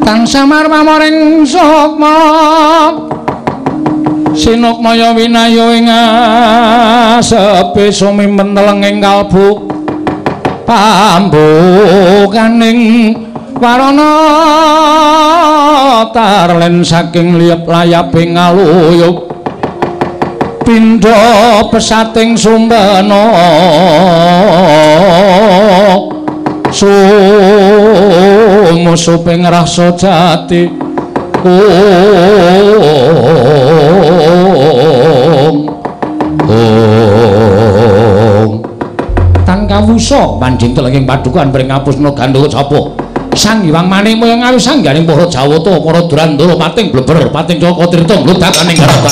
tansah marmaring sukma sinukmaya winayu ing sepi sumimpen telenging kalbu pambukaning warana tarlen saking liyep layaping ngaluyup pindha pesating sumbana sumusuping rasa jati tan kawusa manjing telenging padukan mring ngapusna Gandara Japa Sang Hyang Manik moyo ngawi sangganing para Jawata para Durandara pating bleber pating Caka Tirta nglodakaning karapan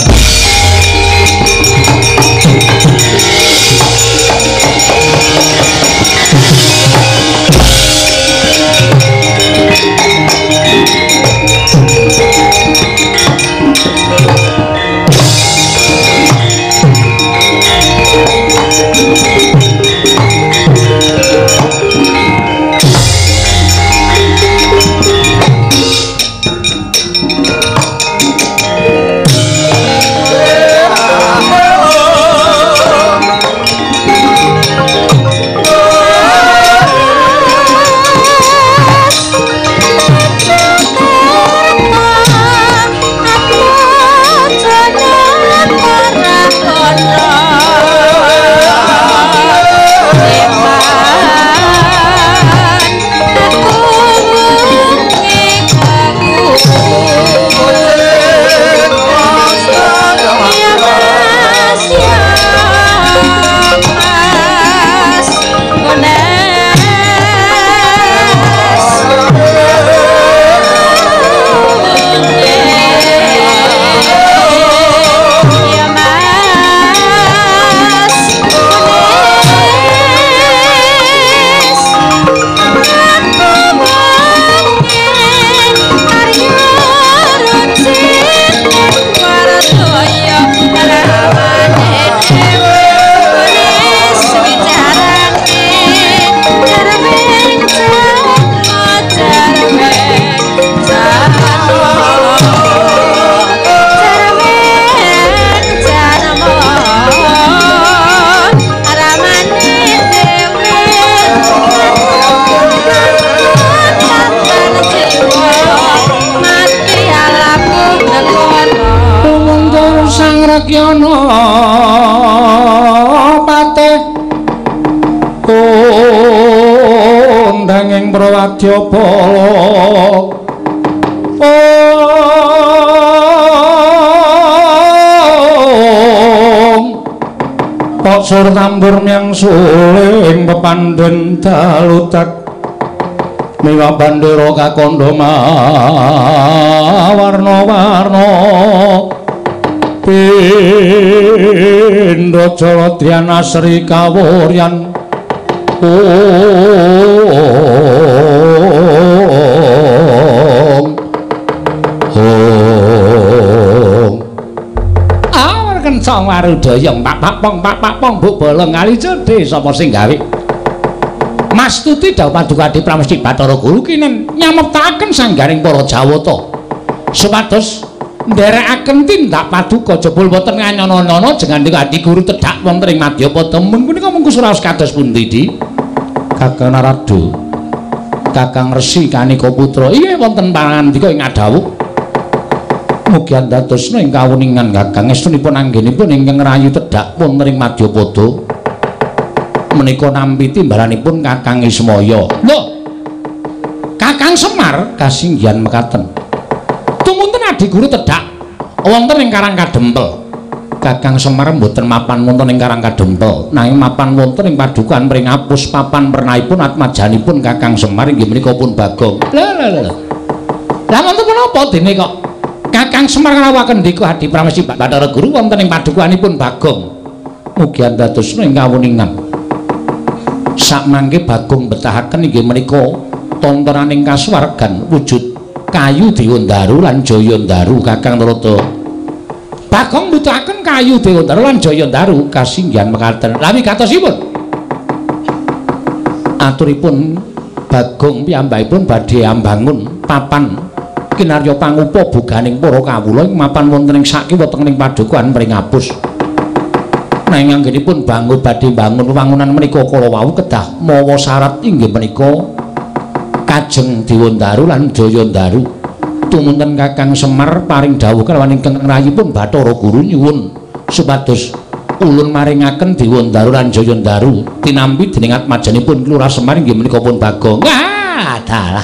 Rakyana patih kondanging Prawadyabala Pak sur tambur miyang suling pepandhen dalutak miwa bandera kakandha warna-warna pindha Jawadhyana Sri Kawuryan awar kencang warudaya pak pong buk bolong ngali cedhe sapa sing gawe Mastuti dawuh Paduka Adi Pramesti Bathara Guru kinen nyameptaken sanggaring para Jawata supados nderekaken tindak paduka jebul boten nganyana-nyana jengandhing Adi Guru tedhak wonten ing Madyapada menika mungku suraos kados pundi di Kakang Narada Kakang Resi Kanika Putra inggih wonten pangandika ing adawuh mugi andadosna ing kawuningan Kakang estunipun anggenipun ingkang rayu tedhak wonten ing Madyapada menika nampi timbalanipun Kakang Ismaya lho Kakang Semar kasinggihan mekaten tumunten Adi Guru tedhak wonten ing Karang Kadempel. Kakang Semar mboten mapan wonten ing Karang Kadempel, nanging mapan wonten ing Padukan Mring Apus papan pernahipun atmajanipun Kakang Semar inggih menika pun Bagong. Lha wonten menapa dene kok Kakang Semar ngrawuhaken ndika Adi Pramesti Bathara Guru wonten ing Padukanipun Bagong. Mugi andadosna ing kawuningan. Sakmangke Bagong betahaken inggih menika tontonaning kasuwargan wujud kayu Dewandaru lan Jayandaru Kakang Narada. Bagong mbutuhaken kayu Dewandaru lan Jayandaru kasinggihan mekaten. Lha wigatosipun aturipun Bagong piyambakipun badhe ambangun papan kinarya pangupa boganing para kawula ing mapan wonten ing sakiwa tengening padukuhan mring ngapus. Nanging anggenipun bangun badhe bangun wangunan menika kala wau kedah mawa syarat inggih menika Kajeng Dewandaru lan Jayandaru. Tumunten Kakang Semar paring dawuh kalawan ingkang rayipun Bathara Guru nyuwun supados ulun maringaken Dewandaru lan Jayandaru tinampi dening atmajanipun Lurah Semar inggih menika pun Bagong. Wah, dalah.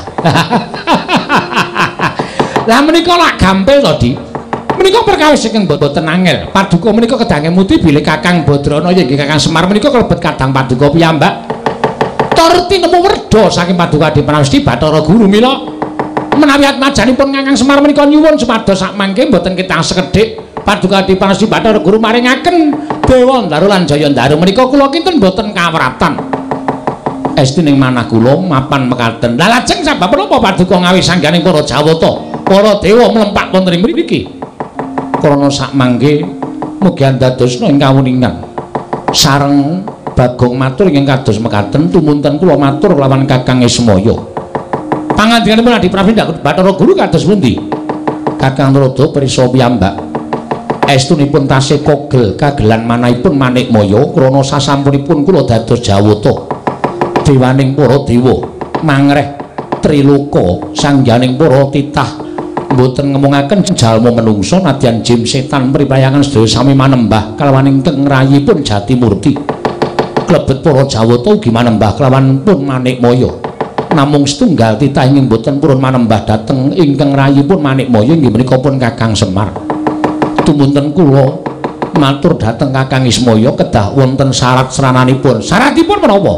Lah menika lak gampil to, Di. Menika perkawis ingkang boten angel. Paduka menika kedange muti bilih Kakang Badrana inggih Kakang Semar menika kalebet kadang paduka piyambak. Torti nemu werda saking paduka Adi Pramesti Bathara Guru mila menawi atmajanipun Kakang Semar menika nyuwun supados sak mangke boten kitang sekedhik paduka Adi Pramesti Bathara Guru maringaken Dewandaru lan Jayandaru menika kula kinten boten kawratan. Estining manah kula mapan mekaten. Lah lajeng sabab menapa paduka ngawi sangganing para Jawata? Para dewa mlempak wonten ing mriki. Krana sak mangke mugi andadosna ing kawuningan. Sareng Bagong matur ingkang kados mekaten tumunten kula matur lawan Kakang Ismaya. Pangandikaning Adi Pramesti Bathara Guru kados pundi? Kakang Narada prisa piyambak. Estunipun tasih kogel kagelan manahipun Manikmaya krana sasampunipun kula dados Jawata. Dewaning para dewa mangreh Triloka sangjaning para titah mboten ngemungaken jalma menungsa nadyan jin setan pripayangan sedaya sami manembah kalawan ingkang rayipun Jatimurti. Klebet para Jawata ugi manembah kelawan pun Manikmaya. Namung setunggal titah ingkang mboten purun manembah dhateng ingkang rayipun Manikmaya inggih menika pun Kakang Semar. Tumunten kula matur dhateng Kakang Ismaya kedah wonten syarat srananipun. Syaratipun menapa?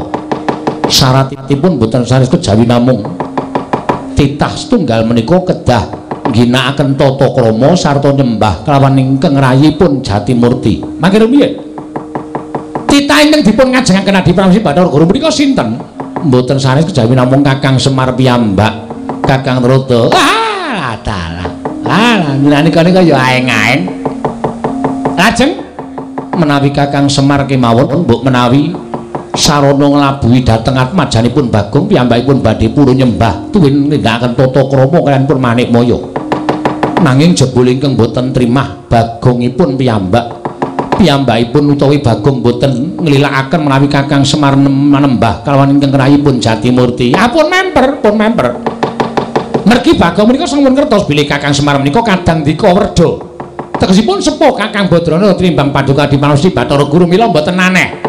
Syaratipun boten sanes kejawi namung titah setunggal menika kedah ngginakaken tata krama sarta nyembah kelawan ingkang rayipun Jatimurti. Mangke piye? Titah ingkang dipun ngajengaken Adi Pramesti Bathara Guru menika sinten? Mboten sanes kejawi namung Kakang Semar piyambak. Kakang Narada. Ah, dalah. Ah, menika ya aeng-aeng. Lajeng menawi Kakang Semar kemawon mbok menawi sarana nglabuhi dhateng atmajanipun Bagong piyambakipun badhe purun nyembah tuwin nindakaken tata krama kaliyan pun Manikmaya. Nanging jebul ingkang boten trimah Bagongipun piyambakipun utawi Bagong boten nglilakaken menawi Kakang Semar manembah kalawan ingkang rayipun Jatimurti. Pun memper. Mergi Bagong menika sampun ngertos bilih Kakang Semar menika kadang dika werda. Tegesipun sepuh Kakang Badrana tinimbang paduka Adi Pramesti Bathara Guru mila mboten aneh.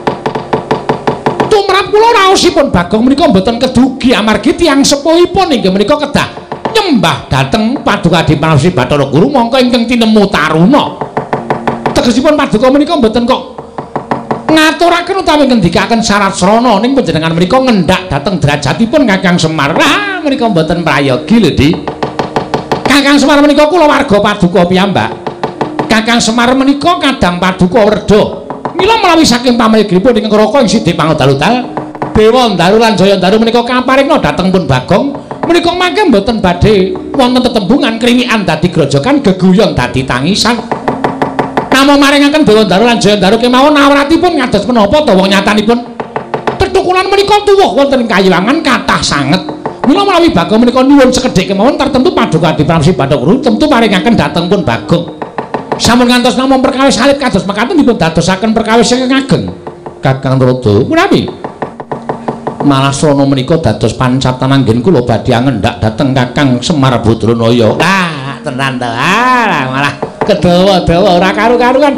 Tumrap kula raosipun Bagong menika mboten kedugi amargi tiyang sepuhipun inggih menika kedah nyembah dhateng paduka Adi Pramesti Bathara Guru mongko ingkang tinemu taruna. Tegesipun paduka menika mboten kok ngaturaken utawi ngendikaken syarat srana ning panjenengan menika ngendhak dhateng derajatipun Kakang Semar. Lah menika mboten prayogi lho, Di. Kakang Semar menika kula warga paduka piyambak. Kakang Semar menika kadang paduka werda. Mila menawi saking pamrigipun ingkang Raka ing Sidhe Pangodal-udal Dewandaru lan Jayandaru menika kaparingna dhateng pun Bagong menika mangke mboten badhe wonten tetembungan krimikan dadi grojokan geguyon dadi tangisan. Namung maringaken Dewandaru lan Jayandaru kemawon awratipun ngados menapa ta wong nyatanipun tetukulan menika tuwuh wonten ing kayiwangan kathah sanget. Mila menawi Bagong menika nyuwun sekedhik kemawon tertentu paduka Adi Pramesti Bathara Guru tentu maringaken dhateng pun Bagong. Sampun ngantos namung perkawis alit kados mekaten dipun dadosaken perkawis ingkang ageng. Kakang Narada, punapi? Malah srana menika dados pancatan anggen kula badhe ngendhak dhateng Kakang Semar Badranaya. Ah, tenan to. Ah, malah kedawa-dawa ora karu-karuan.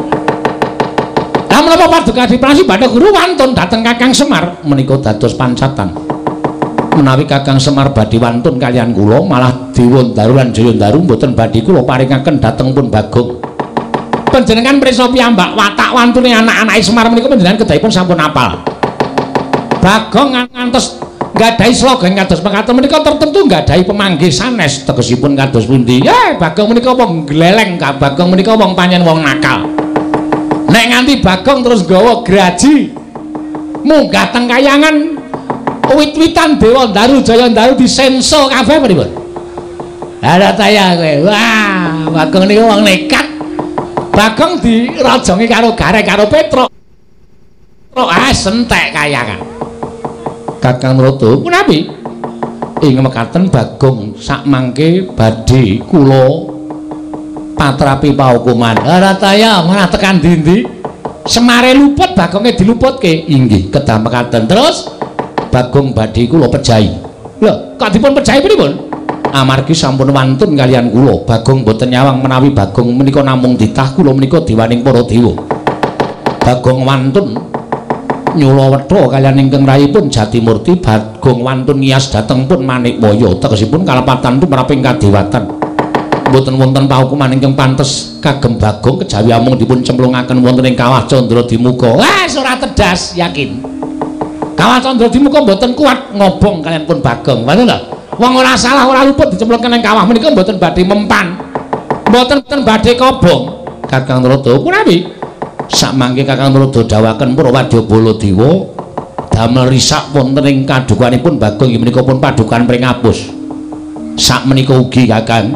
Lah menapa paduka Adi Pramesti Bathara Guru wantun dhateng Kakang Semar menika dados pancatan. Menawi Kakang Semar badhe wantun kaliyan kula malah Dewandaru lan Jayandaru mboten badhe kula paringaken dhateng pun Bagong. Panjenengan prisa piyambak watak wantune anak-anake Semar menika panjenengan kedahipun sampun apal. Bagong ngantos nggadahi slogan kados mekaten menika tertentu nggadahi pemanggih sanes tegesipun kados pundi. Bagong menika wong gleleng, Bagong menika wong panjen wong nakal. Nek nganti Bagong terus nggawa graji munggah teng kayangan wit-witan Dewandaru Jayandaru disenso kabeh pripun? Ada taya kowe. Wah, Bagong niku wong nekat. Bagong dirajongi karo garek karo Petruk. Sentek kayangan. Kakang Narada, punapi? ing mekaten Bagong sakmangke badhe kula patrapi paukuman. Harataya mana tekan ndi-ndi? Semare luput Bagonge diluputke. Inggih, kedah mekaten. Terus Bagong badhe kula pejahi. Lho, kok dipun pejahi pripun? Amargi sampun wantun kalian kula. Bagong boten nyawang menawi Bagong menika namung ditah kula menika diwaning para dewa. Bagong wantun nyula wetha kalian ingkang rayipun Jatimurti. Bagong wantun ngiyas dhateng pun Manikmaya tegesipun kalepatan tumraping kadewatan. Mboten wonten paukuman ingkang pantes kagem Bagong kejawi amung dipun cemplungaken wonten ing Kawah Candradimukha. Wes ora tedas, yakin. Kawah Candradimukha mboten kuat ngobong kalian pun Bagong. Ngoten lho. Wong ora salah ora luput dicemplungke ing kawah menika mboten badhe mempan. Mboten badhe kobong. Kakang Narada punawi? Sakmangke Kakang Narada dawuhaken para wadya Baladewa damel risak wonten ing kadukanipun Bagong inggih menika pun padukan pringapus. Sakmenika ugi Kakang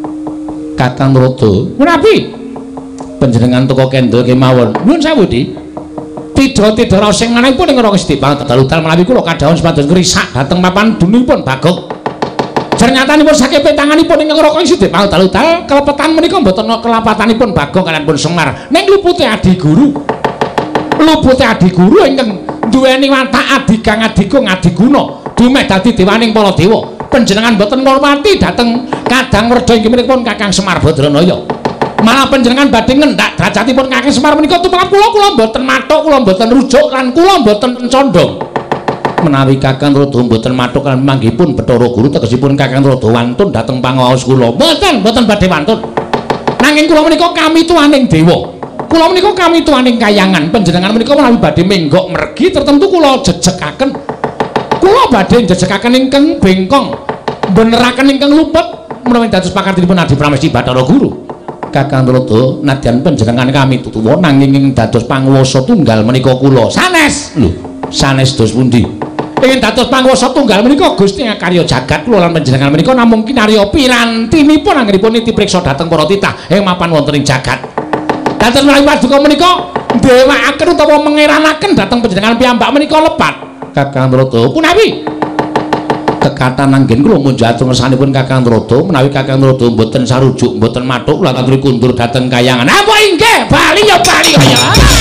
Narada punawi? Panjenengan teka kendel kemawon. Nuwun sewu Di. Tida-tida raos sing manahipun ing Gusti Pangdal menawi kula kadhawon sepados ngrisak dhateng papan dunungipun Bagong. Ternyata saking tanganipun ing Raka Sidhi Pangdal kelepetan menika mboten kelapatanipun Bagong kaliyan pun Semar. Ning lupute Adi Guru. Lupute Adi Guru ingkang duweni watak Adigang Adigung Adiguna dumeh dadi dewaning para dewa. Panjenengan mboten ngurmati dhateng Kadang Werda inggih menika pun Kakang Semar Badranaya. Malah panjenengan badhe ngendhak derajatipun Kakang Semar menika tumrap kula mboten mathuk, kula mboten rujuk lan kula mboten condong. Menawi Kakang Narada mboten mathuk lan manggihipun Bathara Guru tegesipun Kakang Narada wantun dhateng pangaos kula. Mboten badhe wantun. Nanging kula menika kami tuaning dewa. Kula menika kami tuaning kayangan. Panjenengan menika menawi badhe menggok mergi tertentu kula jejekaken. Kula badhe jejekaken ingkang bengkong. Beneraken ingkang luput menawi dados pakartinipun Adi Pramesti Bathara Guru. Kakang Narada nadyan panjenengan kami tuwa nanging ing dados panguwasa tunggal menika kula sanes. Lho, sanes dos pundi? Ingin dados panguwasa tunggal menika Gusti karya jagat kula lan panjenengan menika namung kinarya pirantinipun anggenipun niti priksa dhateng para titah ing mapan wonten ing jagat. Dados menawi paduka menika ndewekaken utawa mengeranaken dhateng panjenengan piyambak menika lepat. Kakang Narada punawi? Kekatan anggen kula munjul atur ngersanipun Kakang Narada menawi Kakang Narada mboten sarujuk mboten mathuk kula aturi kundur dhateng kayangan. Apa inggih? Bali ya bali kaya.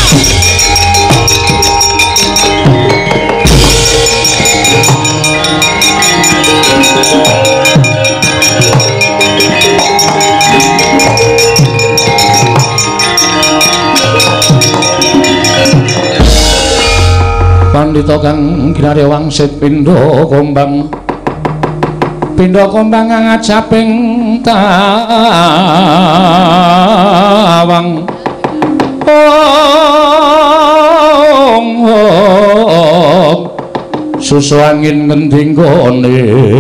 Pandhita kang ginarya wangsit pindha kombang ngajaping tawang susu angin ngending gone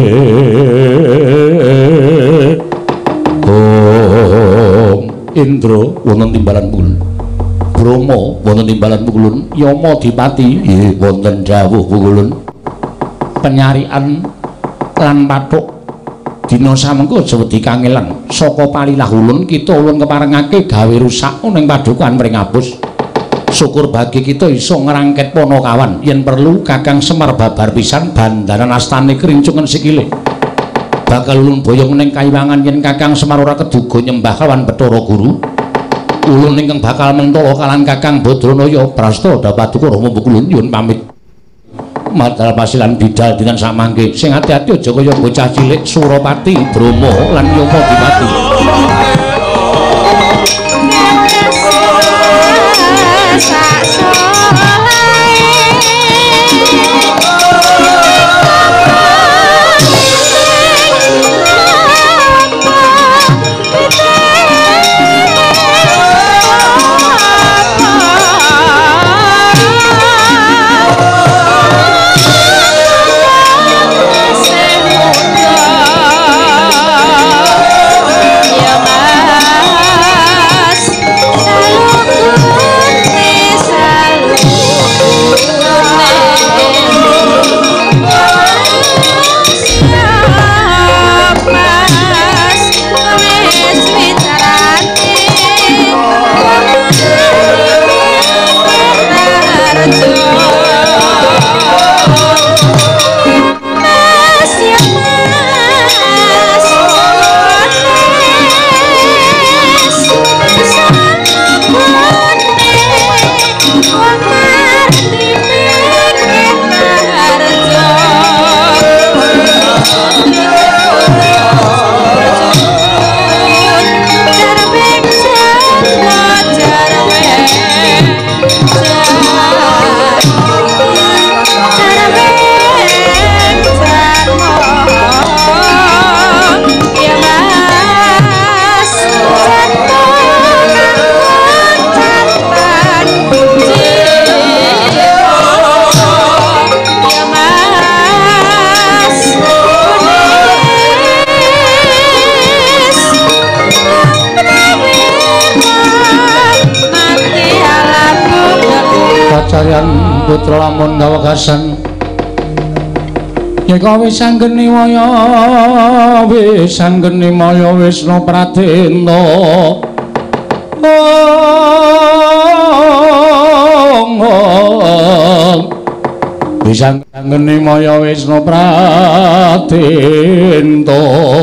Indra wonten timbalan mul Brahma wonten timbalan pukulun, Yama Dipati wonten dawuh pukulun. Penyarian lan pathuk dina samengko aja wedi kangelan saka palilah ulun kita ulun keparengake gawe rusak ning padukan pringapus. Syukur bagi kita iso ngrangket Panakawan yen perlu Kakang Semar babar pisan bandaran astane kerincungan sikile. Bakal ulun boyong ning kayiwangan yen Kakang Semar ora keduga nyembah kawan Bathara Guru. Ulun ingkang bakal mentala kalan Kakang Badranaya prasta Paduka Rama Pukulun nyuwun pamit. Madal pasilan bidal dinten samangke sing ati-ati aja kaya bocah cilik Surapati, Brama lan Yama Dipati. Yes. kawekasan yeka wis anggeni waya wis anggeni maya Wisnu Pradenta wis anggeni maya Wisnu Pradenta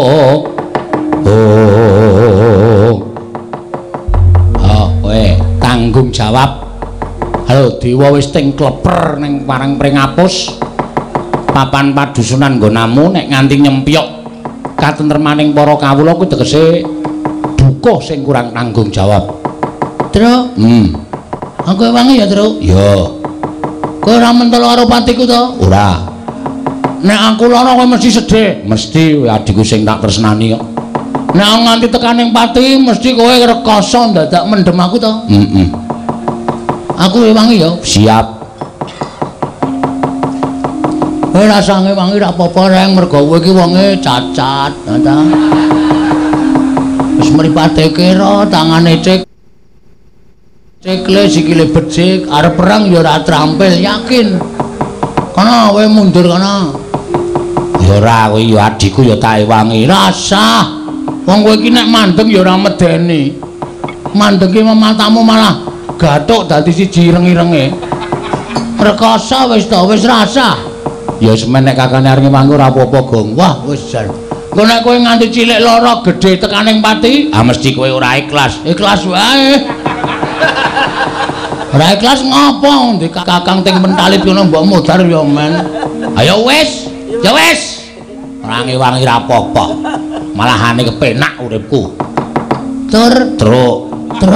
tanggung jawab. Halo Dewa wis ting kleper ning parang pringapus papan padusunan nggonamu nek nganti nyempyok katentremaning para kawula kuwi tegese duka sing kurang tanggung jawab. Tru? Aku wangi ya, Tru? Ya. Kowe ora mentolo karo patiku to? Ora. Nek aku lara kowe mesti sedih. Mesti adikku sing tak tresnani kok. Nek nganti tekaning pati mesti kowe rekoso dadak mendem aku to? Aku wangi ya. Siap. Kowe rasane wangi ra apa-apa reng mergo kowe iki wonge cacat, ta. Wis mripate kira tangane cekle sikile becik arep perang ya ora trampil yakin. Kana kowe mundur kana. Ya ora kowe ya adikku ya tak wangi rasa. Wong kowe iki nek mandeng ya ora medeni. Mandenge matamu malah gathuk dadi siji ireng-irenge. Rekoso wis to, wis rasa. Ya semen nek kakane arep mangku ora apa-apa, Gong. Wah, wis jan. Engko nek kowe nganti cilik lara gedhe tekaning pati, mesti kowe ora ikhlas. Ikhlas wae. Ora ikhlas ngopo? Ndi Kakang ting mentalip ngono mbok modar ya men. Ayo wis. Ya wis. Ora ngewangi ra apa-apa. Malahane kepenak uripku. Truk.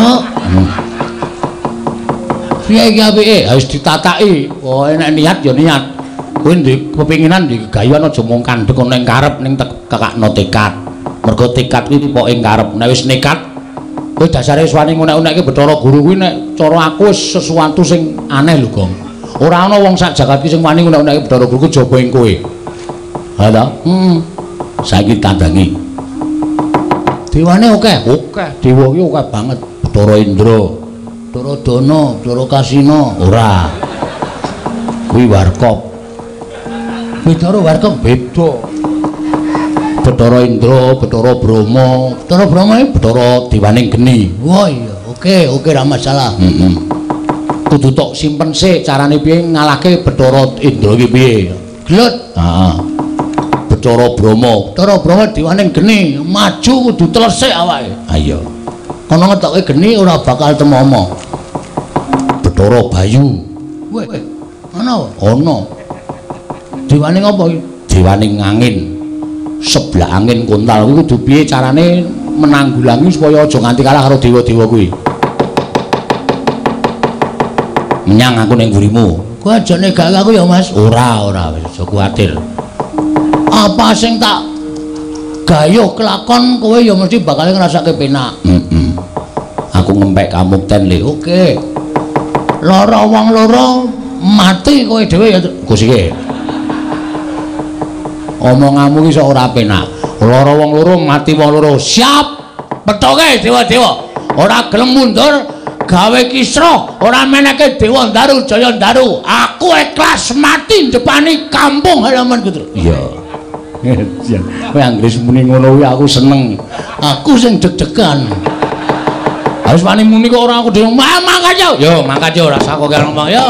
Piye iki apike? Harus ditataki. Oh, nek niat ya niat. Kowe ndek kepinginan ndek gayuan aja mung kandhek ning karep ning kakakno tekad. Mergo tekad kuwi pokoke karep. Nek wis nekat, kowe dasare wis wani ngunek-unekke Bathara Guru kuwi nek cara aku wis sesuatu sing aneh lho, Gong. Ora ana wong sak jagat iki sing wani ngunek-unekke Bathara Guru kejaba ing kowe. Ha ta? Saiki kandangi. Dewane akeh. Dewa iki akeh banget. Bathara Indra, Bathara Dana, Bathara Kasina. Ora. Kuwi warkop. Bathara warkop beda. Bathara Indra, Bathara Brahma. Bathara Brahma iki Bathara Dewaning Geni. Wah iya, oke ra masalah. Kudu tok simpen sik carane piye ngalahke Bathara Indra iki piye. Glut. Heeh. Bathara Brahma Dewaning Geni, maju kudu telesik awake. Ha iya. Ana ngetokke geni ora bakal temomo. Bathara Bayu. Weh, ana. Dewaning apa iki? Dewaning angin. Sebelah angin kontal kuwi kudu piye carane menanggulangi supaya aja nganti kalah karo dewa-dewa kuwi. Menyang aku ning ngurimu. Kowe aja negak aku ya, Mas. Ora, wis aja kuwatir. Apa sing tak gayuh kelakon kowe ya mesti bakal ngrasake penak. Aku ngempek kamukten le. Oke. Lara wong loro mati kowe dhewe ya Gus iki. Omonganmu iki sok ora penak. Lara wong loro mati wong loro. Siap. Petoke dewa-dewa. Ora gelem mundur gawe kisruh, ora meneke Dewa Ndaru Jaya Ndaru. Aku ikhlas mati ndepani kampung halamanku. Iya. Kowe anggere muni ngono kuwi aku seneng. Aku sing deg-degan. Harus wani muni kok ora aku dhewe mangkat yo. Yo mangkat yo rasa kok ngomong yo.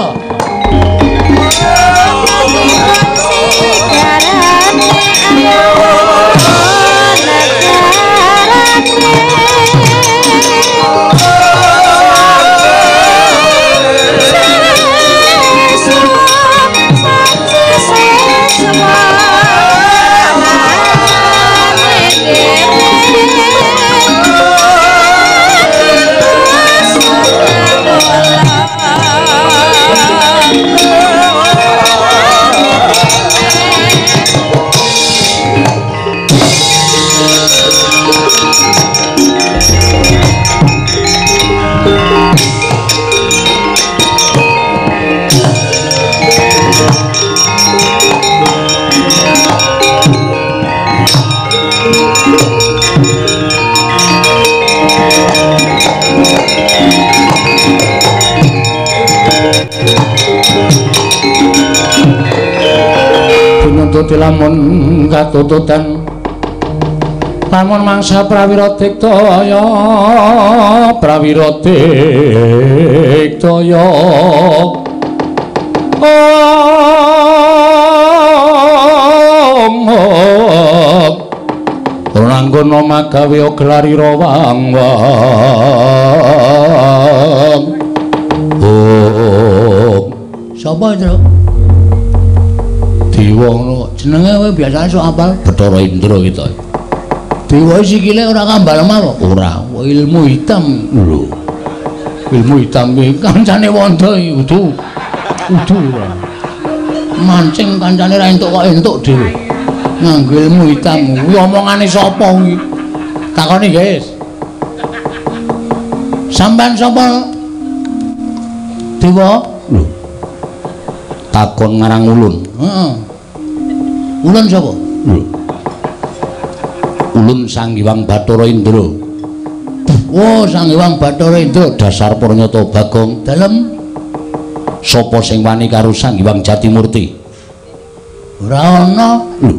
Gusti lamun katututan lamun mangsa prawira diktaya Ranggana magawe gelarira wang-wang. Sapa itu? Dewa ngono. Jenenge kowe biasane sok apal Bathara Indra gitu. Dewa sikile ora kambal apa? Ora, ilmu hitam lho. Ilmu hitam iki kancane Wanda iki udu ora. Mancing kancane ra entuk kok entuk dhewe. Nganggo ilmu hitam. Kuwi omongane sapa kuwi? Takoni, guys. Sampeyan sapa? Dewa? Lho. Takon ngarang ulun. Heeh. Ulun sapa? Lho. Ulun Sang Hyang Bathara Indra. Oh, Sang Hyang Bathara Indra dasar Pranyata Bagong. Dalem sapa sing wani karo Sang Hyang Jatimurti? Ora ana. Lho.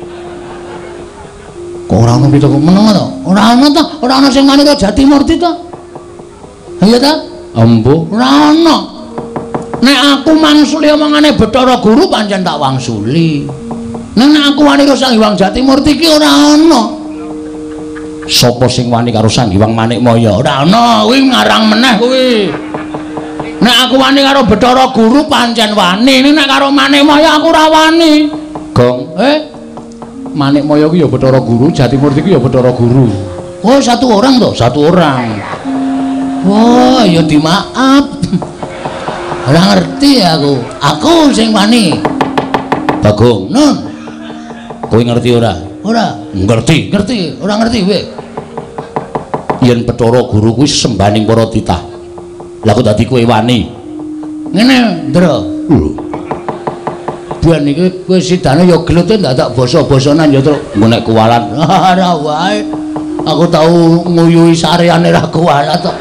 Kok ora ana pitu meneng to? Ora ana to? Ora ana sing wani karo Jatimurti to? Iya ta? Ambo, ora ana. Nek aku mangsuli omongane Bathara Guru pancen tak wangsuli. Nek aku wani karo Sang Hyang Jatimurti iki ora ana. Sapa sing wani karo Sang Hyang Manikmaya? Ora ana, kuwi ngarang meneh kuwi. Nek aku wani karo Bathara Guru pancen wani, nek karo Manikmaya aku ora wani. Gong, Manikmaya ku ya Bathara Guru, Jatimurti ku ya Bathara Guru. Oh, satu orang toh? Satu orang. Wah, ya dimaaf. Ora ngerti aku. Aku sing wani. Bagong, Nun. Kowe ngerti ora? Ora. Ngerti. Ngerti, ora ngerti kowe. Yen Bathara Guru kuwi sembaning para titah. Lah kok dadi kowe wani? Ngene, Ndra. Lho. Ben iki kowe sidane ya gelut ndak basa-basanan ya terus nggo nek kuwalan. Ora wae. Aku tau nguyuhi sareane ra kuwalat kok.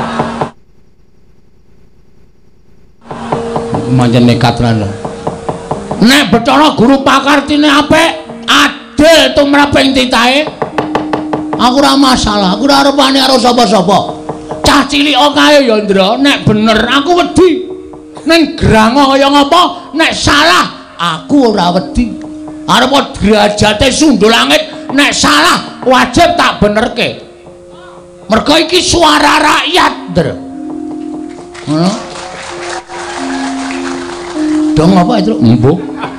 Manjen nekat tenan. Nek Bathara Guru pakartine apik, adil tumraping titahe. Aku ora masalah, aku ora arep wani karo sapa-sapa. Cah cilik kae ya Ndra, nek bener aku wedi. Ning grango kaya ngapa, nek salah aku ora wedi. Arep derajate sundul langit, nek salah wajib tak benerke. Mergo iki suara rakyat, Ndra. Ngono. Dong apa itu? Mbok.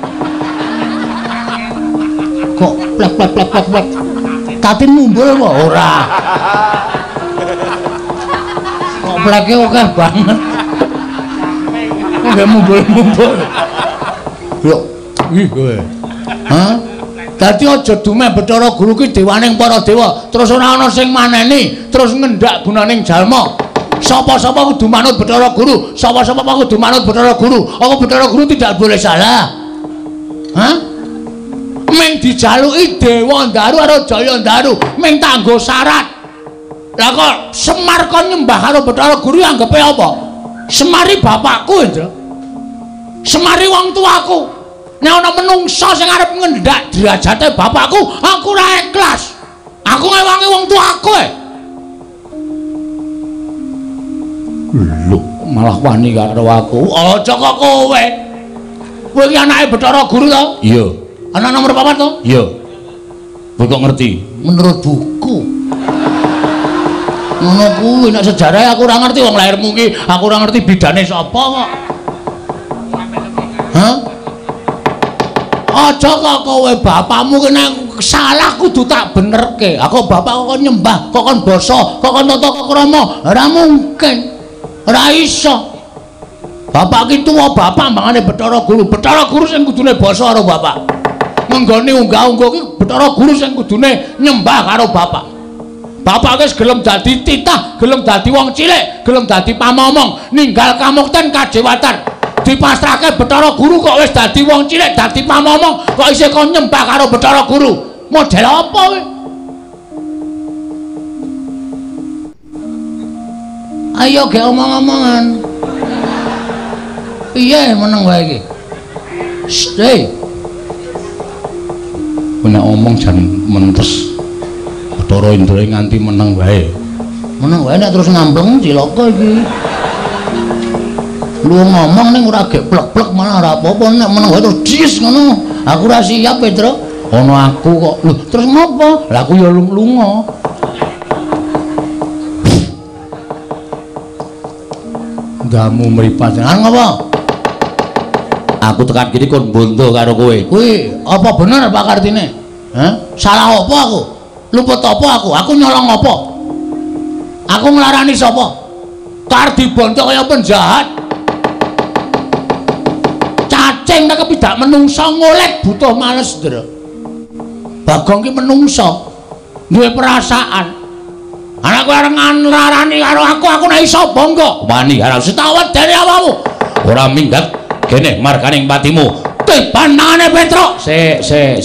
Kok plek. Katin mumbul kok ora. Kok pleke akeh banget. Kok mumbul. Yo, ih kowe. Hah? Dadi aja dume Bathara Guru ki dewaning para dewa, terus ora ana sing maneni, terus ngendak gunaning jalma. Sapa-sapa kudu manut Bathara Guru, sapa-sapa kudu manut Bathara Guru. Apa Bathara Guru tidak boleh salah? Hah? Meng dijaluki Dewa Ndaru karo Jaya Ndaru, meng tanggo syarat. Lah kok Semar kon nyembah karo Bathara Guru anggepe apa? Semari bapakku, Ndra. Semari wong tuaku. Nek ana menungsa sing arep ngendak derajate bapakku, aku ora ikhlas. Aku ngewangi wong tuaku. Lho, malah wani karo aku. Aja kok kowe. Kowe iki anake Bathara Guru to? Iya. Anak nomor 4 to? Iya. Kowe kok ngerti? Menurut buku. Ngono kuwi nek sejarah aku ora ngerti wong lairmu iki, aku ora ngerti bidane sapa kok. Hah? Aja kok kowe bapakmu kene salah kudu tak benerke. Aku bapak kok nyembah, kok kon basa, kok kon tata krama. Ora mungkin. Ora iso. Bapak ki tuwa bapak mbangane Bathara Guru. Bathara Guru sing kudune basa karo bapak. Menggone unggah-ungguh ki Bathara Guru sing kudune nyembah karo bapak. Bapak wis gelem dadi titah, gelem dadi wong cilik, gelem dadi pamomong, ninggal kamukten kajewatan. Dipasrahke Bathara Guru kok wis dadi wong cilik, dadi pamomong, kok isih kon nyembah karo Bathara Guru. Model apa kowe? Ayo ge omong-omongan. Piye meneng wae iki? Stay. nek omong jan mentes. Bathara Indra nganti meneng wae. Meneng wae nek terus ngambleng cilaka iki. Lu ngomong ning ora gek plek-plek malah ora apa-apa nek meneng wae terus dis ngono. Aku ora siap, Pedro. Ono aku kok. Lho, terus ngopo? Lah aku ya lunga. Gamu mripat Jangan ngopo? aku tekan kiri kon bondo karo kowe. Kuwi apa bener Pak Kartine? Hah? Salah apa aku? Luput apa aku? Aku nyolong apa? Aku nglarani sapa? Kar dibondo kaya penjahat. Cacing tak kepidak menungso ngolet butuh males, Ndra. Bagong ki menungso. Duwe perasaan. Anak kowe areng nglarani karo aku nek iso bangga. Wani harus Setawet dari awakmu. ora minggat kene marganing patimu. Tibanane Petro. Sik.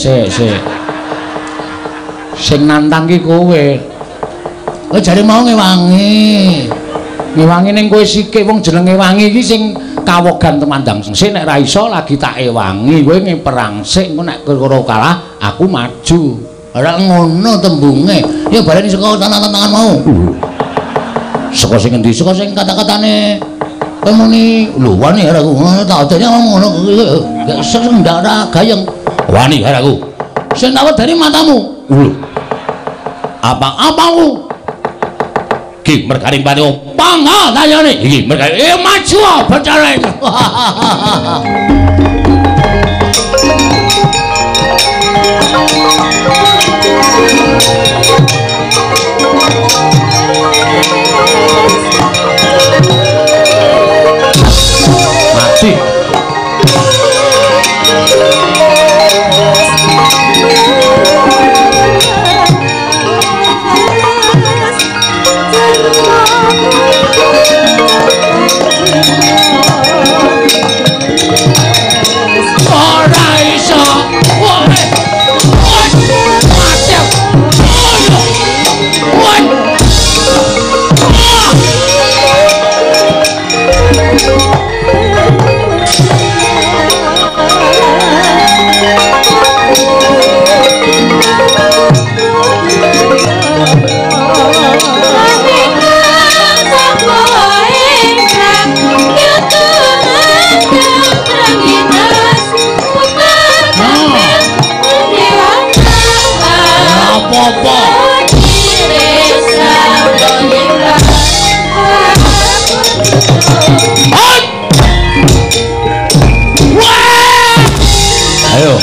Sing nantang ki kowe. Kowe jare mau ngewangi. Ngewangi ning kowe sikik wong jenenge wangi iki sing kawogan temandang sing nek ra iso lagi tak ewangi kowe ngeperang sik engko nek karo kalah aku maju. Ora ngono tembunge. Ya bareng saka tangan-tangan mau. Saka sing endi? Saka sing kata-katane kowe muni lho wani aku tak adene ngono gak sing ndak ora gayeng. Wani karo aku. Sing tawet dari matamu. Lho. Apa-apamu? Ki merganing patio. Pangga tayane. Iki merganing maju bicara itu. Mati. Ayo,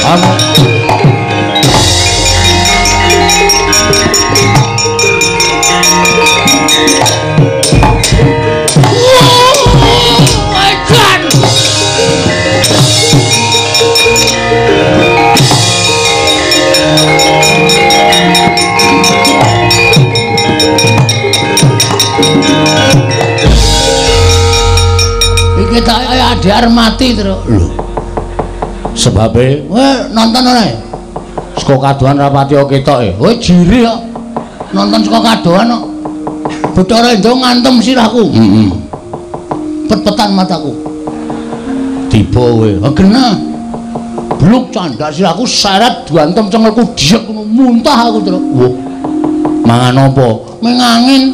Iki tak adar mati terus. Lho. Sebabe Kowe nonton ora? saka kadohan rapati ketoke. Kowe jiri kok. Nonton saka kadohan kok. Bathara Indra ngantem sirahku. Heeh. Pet-petan mataku. Tiba kowe. Genah. Bluk candak sirahku seret diantem cengelku diek muntah aku terus. Wah. Mangan apa? Mengangin.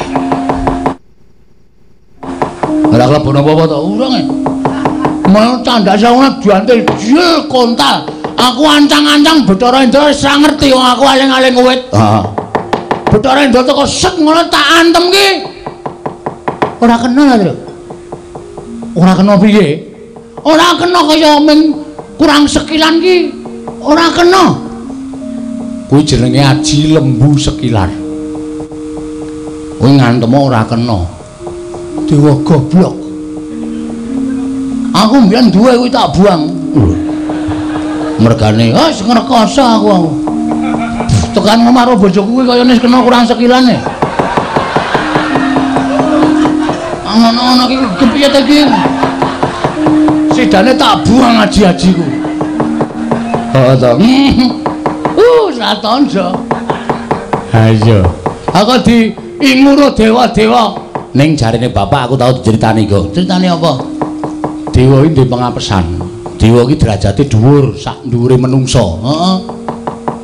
Ora klebon apa-apa to? Urung e. Mau candak sirahku diantil jil kontal. Aku ancang-ancang Bathara Indra wis ra ngerti wong aku aling-aling wit. Heeh. Bathara Indra teko set ngono tak antem ki. Ora kena lho. Ora kena piye? Ora kena kaya ming kurang sekilan ki. Ora kena. Kuwi jenenge aji lembu sekilar. Kuwi ngantem ora kena. Dewa goblok. Aku mbiyen duwe kuwi tak buang. Mergane Wis ngrekoso aku. Tekan ngomaro bojoku kuwi kaya wis kena kurang sekilane. Ana-ana iki kepiye ta iki? Sidane tak buang aji-ajiku. heeh to. Satonjo. Ayo. Aku diinguro dewa-dewa. Ning jarine bapak aku tau diceritani kok. Ceritane apa? Dewa iki ndek pengapesan. Dewa iki derajate dhuwur, sak dhuwure menungsa. Heeh.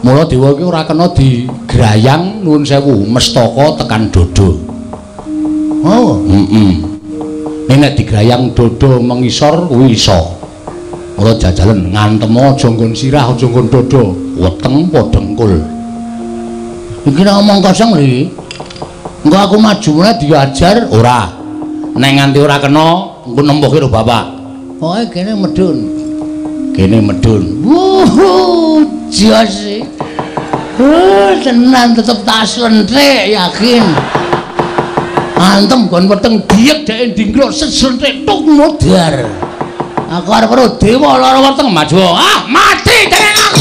Mula dewa iki ora kena digrayang nuwun sewu mestaka tekan dodo. Oh, nek digrayang dodo mengisor kuwi iso. Mula jajalen ngantem aja nggon sirah aja nggon dodo, weteng padha engkul. Iki nek omong kosong lho. Engko aku maju meneh diajar ora. Nek nganti ora kena engko nempuh karo bapak. Pokoke kene medun. Kene medun. Jos. Tenan tetep tak slenthik yakin. Antem kon weteng diek dhek ndingkluk seslenthik tuk modar. Aku arep karo dewa lara weteng maju. Ah, mati dengan aku.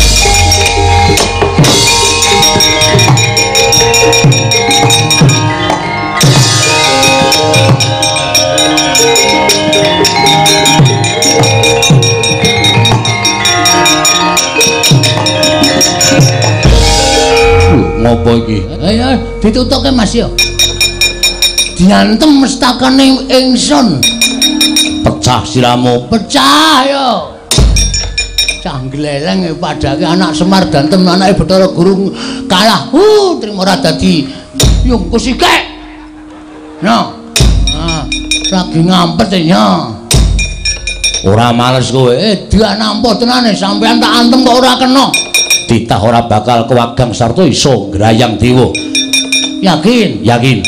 Ngopo iki? Ayo ditutuke Mas yo. Diantem mestakane ingsun. Pecah siramu, pecah yo. Canggleleng padake anak Semar dantem anake Bathara Guru kalah. Trimo ora dadi yungkus iki. No. Lagi ngampet ya. Ora males kowe. Dia nampa tenane sampean tak antem kok ora kena. Titah ora bakal kewagang sarta iso grayang dewa. Yakin? Yakin.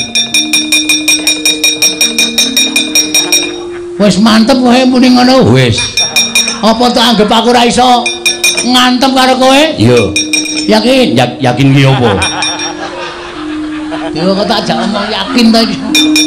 Wis mantep kowe muni ngono. Wis. Apa tak anggap aku ora iso ngantem karo kowe? Iya. Yakin? Yakin ki apa? Dewa kok tak jak ngomong yakin ta iki.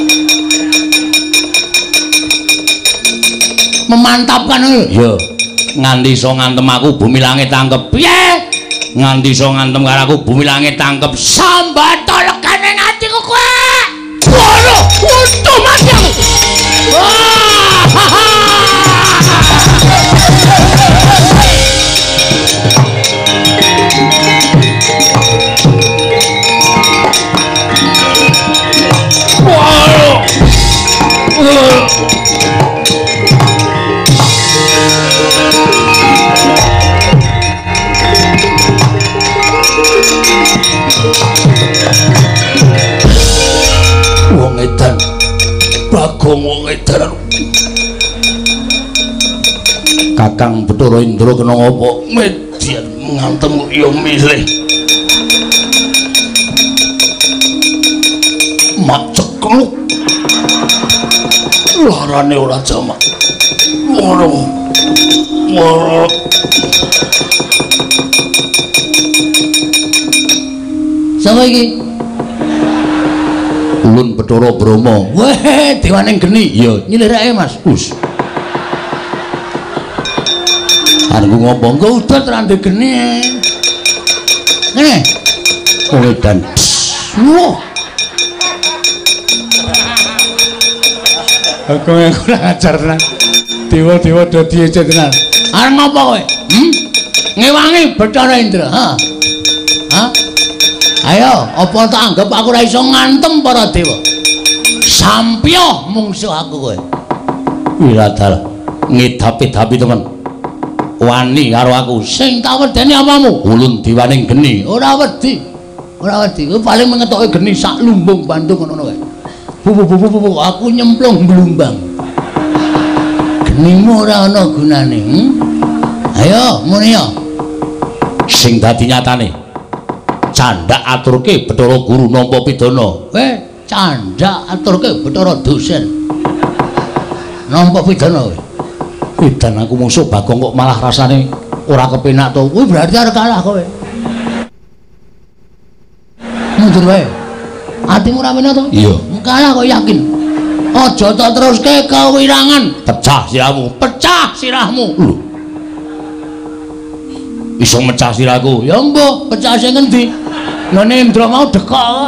Memantapkan lho. Iya. Nganti iso ngantem aku bumi langit tangkep. Piye? Nganti iso ngantem karo aku bumi langit tangkep sambata legane atiku kowe. Waduh, untu mati aku. Wong edan Bagong wong edan Kakang Bathara Indra kena ngopo median ngantem kok ya milih mak cekluk larane ora jamak ngono sapa iki Ulun Bathara Brama. Weh, dewaning geni. Iya, nyilirake Mas. Us. Arep ngopo? Engko udut rande geni. Ngene. Kowe dan. Wah. Aku kurang ajar tenan. Dewa-dewa dadi ece tenan. Arep ngopo kowe? Ngewangi Bathara Indra, ha? Hah? Ayo, apa tak anggap aku ora iso ngantem para dewa? Sampya mungsuh aku kowe. Wiradal ngedapi-dapi temen. Wani karo aku. Sing tak wedeni apamu? Ulun diwaning geni. Ora wedi. Ora wedi. Kowe paling mengetoke geni sak lumbung Bandung ngono kowe. Bu, aku nyemplung blumbang. Genimu ora ana gunane. Ayo, muni yo. Sing dadi nyatane candak aturke Bathara Guru nampa pidana. Weh, candak aturke Bathara dosen. Nampa pidana kowe. Edan aku musuh Bagong kok malah rasane ora kepenak to. Kuwi berarti arep kalah kowe. Mundur wae. Atimu ora penak to? Iya. Kalah kok yakin. Aja tak teruske kewirangan. Pecah sirahmu, pecah sirahmu. Lho. Iso mecah sirahku. Ya mbok, pecah sing endi? None Indra mau dekok.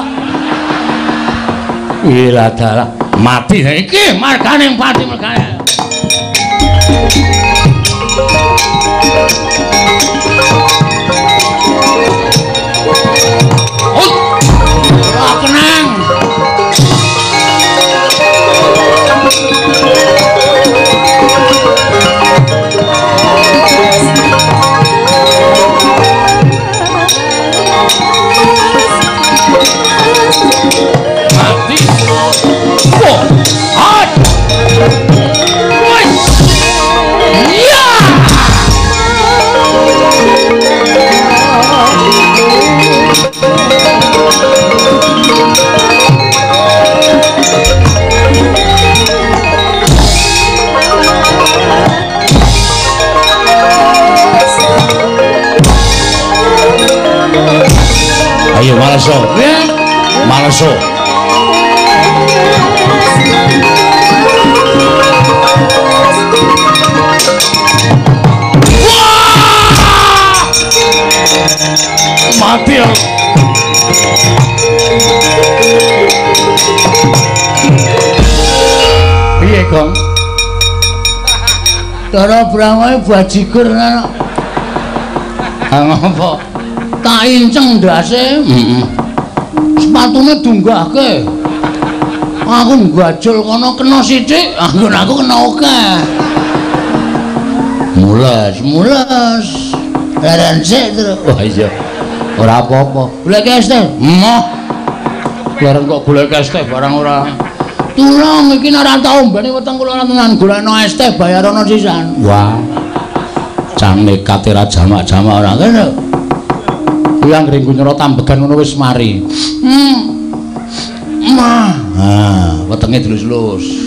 Ila dalah mati iki margane pati margane. Ora kenang. Ayo Maleso. Piye? Maleso. Mati ya. Piye, Gong? Cara Brahma bajigur ngono. Ngapa? Tak inceng ndase. Sepatune dunggahke. Aku nggajul kono kena sithik, aku kena akeh. Mules. Heran sik terus. Wah iya. Ora apa-apa. Golek es teh. Moh. Bareng kok golek es teh barang ora. Tulung iki ora tau mbene weteng kula tenan golekno es teh bayarono sisan. Wah. Cang nekat ra jamak-jamak ora kene. Kuwi anggere nyoro tambegan ngono wis mari. Mah. Wetenge dilus-lus.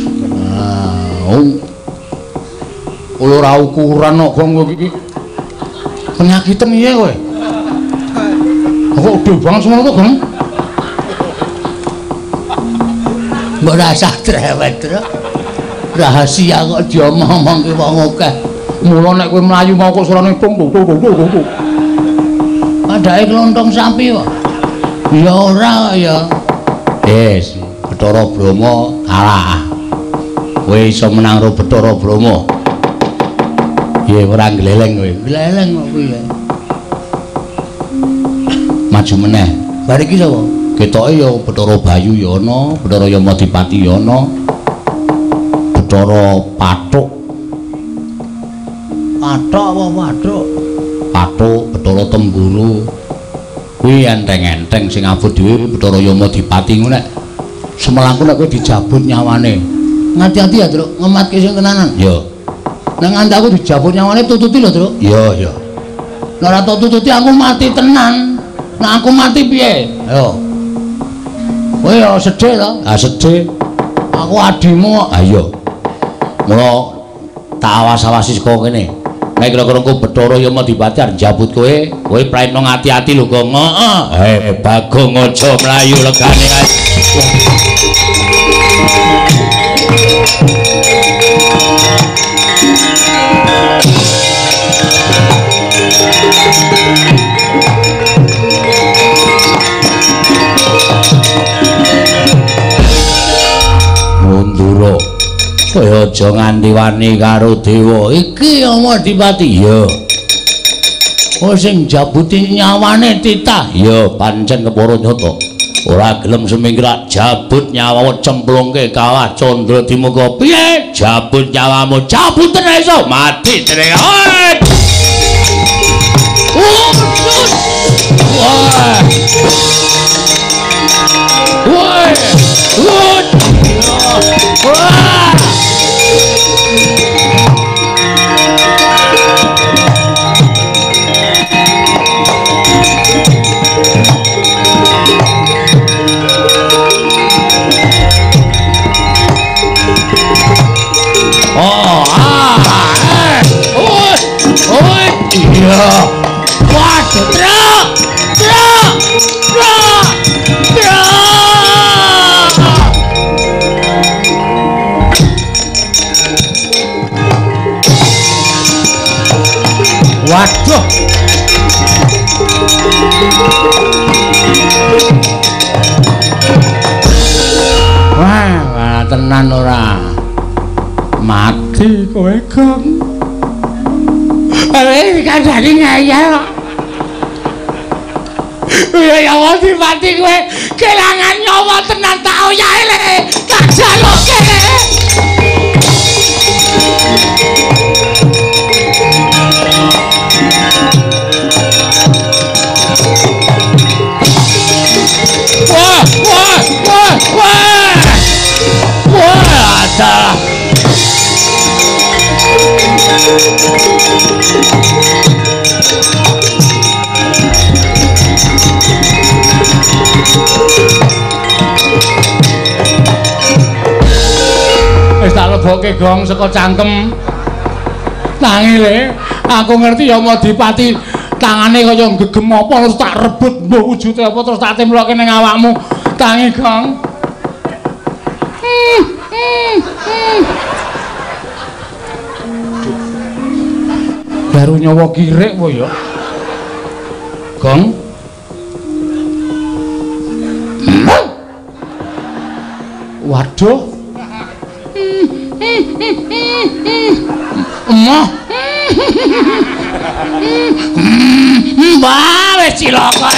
Ora ukuran kok Gong iki. Penyakiten iya kowe. Kok udah banget semua tuh Gong? Mbok rasa trewet terus. Rahasia kok diomong-omong ki wong akeh. Mula nek kowe mlayu mau kok suarane tung. Padahal klontong sapi kok. Ya ora ya. Yes, Bathara Brahma kalah. Kowe iso menang karo Bathara Brahma. Iya ora gleleng kowe. Gleleng kok piye? Maju meneh. Bar iki sapa? Ketoke ya Bathara Bayu ya ana, Bathara Yamadipati ya ana. Bathara Pathuk. Pathuk apa Pathuk? Pathuk, Bathara Temburu. Kuwi enteng-enteng sing abot dhewe Bathara Yamadipati ngono nek semelangku nek kowe dijabut nyawane. Ngati-ati ya, Truk, ngematke sing tenanan. Ya. Nek nganti aku dijabut nyawane tututi lho, Truk. Iya. Nek ora tututi aku mati tenan. Nek aku mati piye? Ayo. Kowe ya sedih to? Ah sedih. Aku adimu kok. Iya. Mula tak awas-awasi saka kene. Nek kira-kira engko Bathara Yamadipati arep njabut kowe praitno ngati-ati lho, Gong. Heeh. Bagong aja mlayu legane kae. Mundura. Kowe aja nganti wani karo dewa. Iki Yamadipati. Iya. Oh sing jabuti nyawane titah. Iya, pancen kepara nyata. Ora gelem semingkrak jabut nyawamu cemplungke kawah Candra Dimuka. Piye? Jabut nyawamu, jabut tenan iso mati tenan. Wah. Iya. Waduh, truk. Waduh. Wah, tenan ora. Mati kowe, Gong. Iki kandhane ngayal kok. Ya Yamadipati kowe kelangan nyawa tenan tak oyahe le. Tak jaloke. Wah, ada. Wis tak lebokke, Gong, saka cangkem. Nanging le, aku ngerti Yamadipati tangane kaya gegem apa terus tak rebut mbuh wujude apa terus tak timloke ning awakmu tangi Gong. Baru nyawa kirik po ya Gong. Waduh Emah Mbak wis cilaka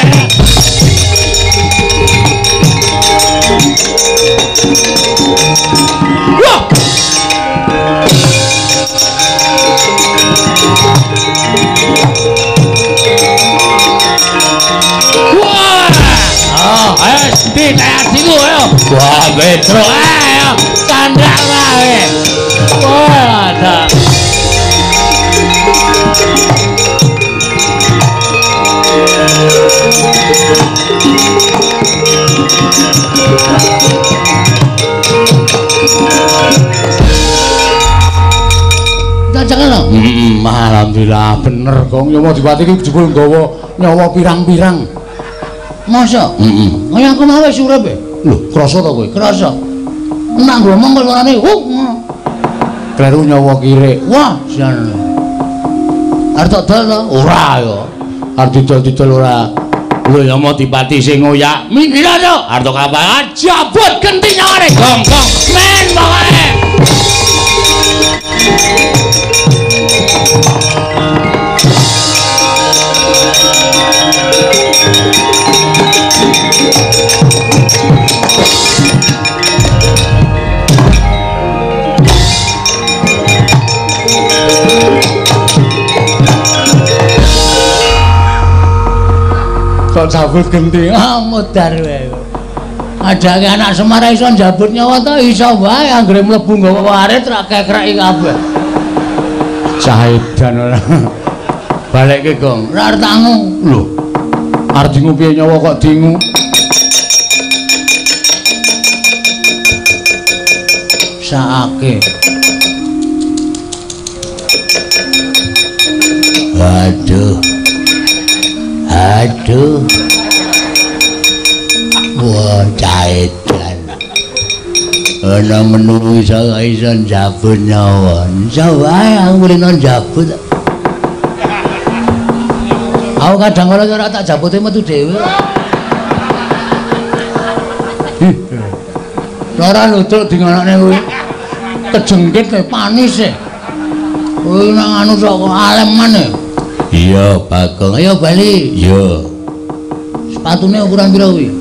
wah ayo di kayak siku ayo wah Petro ayo candra wae wah ada jangan alhamdulillah bener Gong Yamadipati iki jebul nggawa nyawa pirang-pirang. Masa? Kaya aku mau wis urip e. Lho, krasa ta kowe? Krasa. Enak ngomong kok orane. Kleru nyawa kirik. Wah, jan. Arep tak dol to? Ora ya. Arep didol-didol ora. Lho Yamadipati sing ngoyak. Minggir to. Arep kapan jabut genti nyawane. Gong, men pokoke. Kok jabut genti mudar wae. Adake anak Semar iso njabut nyawa to iso wae anggere mlebu nggawa warit ra kekreki kabeh. Cahedan ora. Balekke Gong. Ora arep tangu. Lho. Arep dingu piye nyawa kok dingu? Saake. Aduh. Wah, cahedan. Ana menungso iso njabut nyawa. Iso wae aku rene njabut. Aku kadang kala ora tak jabute metu dhewe. Ora lutuk dingonokne kuwi. Kejengkit panis e. Kuwi nang anu sok aleman e. Iya, Bagong. Ayo bali. Iya. Sepatune ukuran pira kuwi?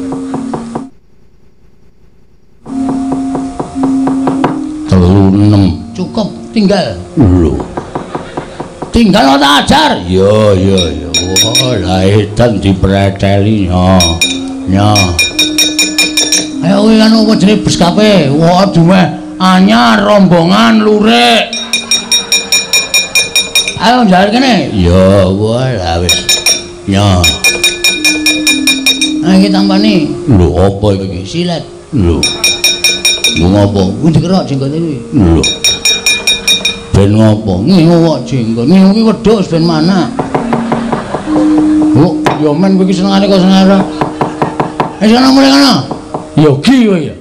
36. Cukup tinggal. Lho. Tinggal tak ajar. Iya. Wah, lah edan dipreteli nya. Ayo kuwi anu jenenge bus kape. Wah, duwe anyar rombongan lurik. Ayo jalan kene. Ya, wah wis. Nya. Nah, iki tampani. Lho, apa iki? Silet. Lho. Ngopo? Kuwi dikerok jenggote kuwi. Lho. Ben ngopo? Ngiwok jenggot. Ngiwok iki wedhus ben mana? Oh, ya men kowe iki senengane kok senara. Sono mulih kono. Yogi kowe ya.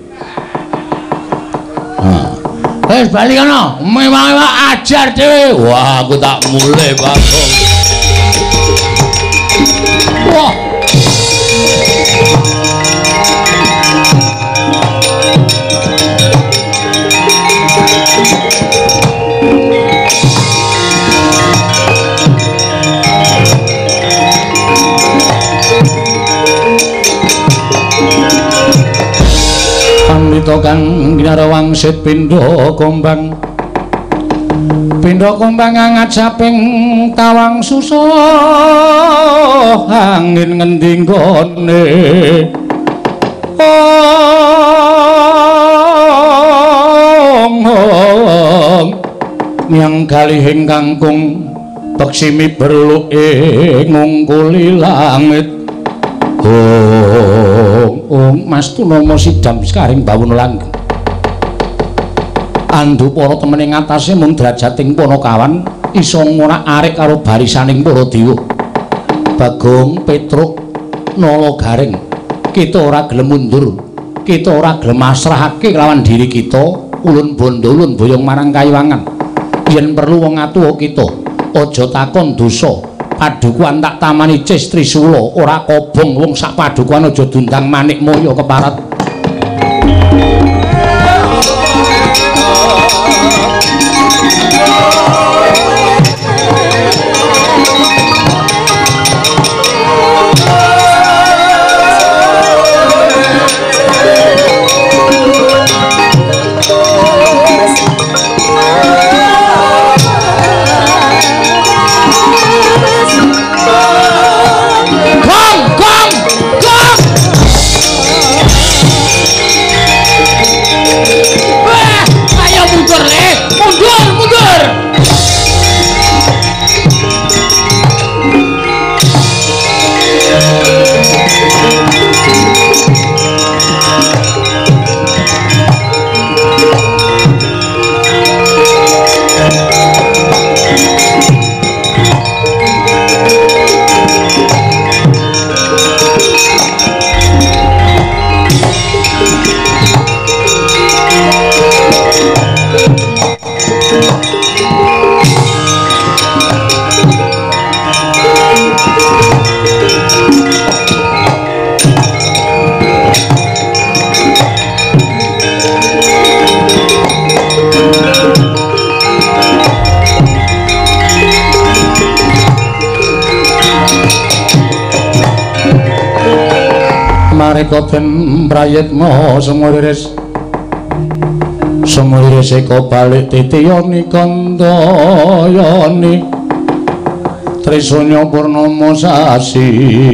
Wis bali kono, mewah ajar dhewe. Wah, aku tak mulih, Bagong. Wah. Pandhita kang ginara wangsit pindha kombang angat saping tawang susah angin ngendi nggone nyang kalihing kangkung peksimi berluke ngungkuli langit Mas Tunama sidam sekaring bawun langgeng andu para temene ngatasé mung drajating Panakawan isa ngorak-arik karo barisaning para dewa Bagong Petruk Nala Garing, kita ora gelem mundur, kita ora gelem masrahake kelawan diri kita, ulun bondo ulun boyong marang Kayuwangan. Yen perlu wong atuwa kita, aja takon dosa. Padukuan tak tamani Cis Trisula, ora kobong wong sak padukuan aja dundang Manik Moyo keparat. Marikoten prayitna sumuriris eka balik titiyani kandayani Trisanya purnama sasi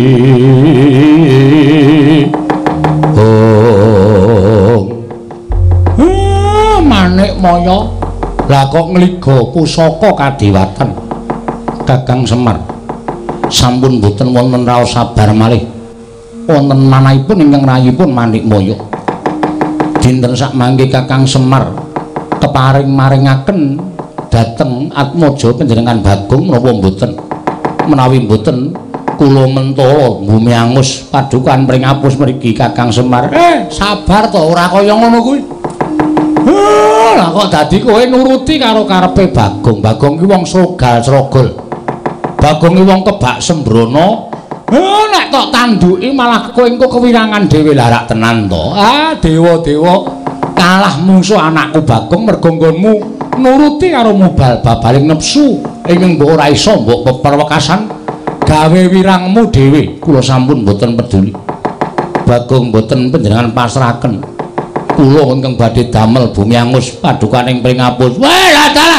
Manik Maya lah kok ngliga pusaka kadiwatan Kakang Semar sampun boten wonten raos sabar malih wonten manahipun ingkang rayipun Manik Moyo. Dinten sakmangke Kakang Semar keparing maringaken dhateng Atmaja panjenengan Bagong menapa mboten? Menawi mboten kula mentala bumi angus padukan mring apus mriki Kakang Semar. Sabar to ora kaya ngono kuwi. Lah kok dadi kowe nuruti karo karepe Bagong. Bagong ki wong srogal-srogol. Bagong ki wong kebak sembrono. Nek tok tanduki malah kowe engko kewirangan dhewe larak tenan to. Dewa-dewa kalah mungsuh anakku Bagong mergo nggonmu nuruti karo mubal-babaling nepsu ingkang mbok ora iso mbok peperwekasan gawe wirangmu dhewe. Kula sampun mboten peduli. Bagong mboten panjenengan pasrahaken. Kula ingkang badhe damel bumi angus padukaning pringapus. Wah, dalah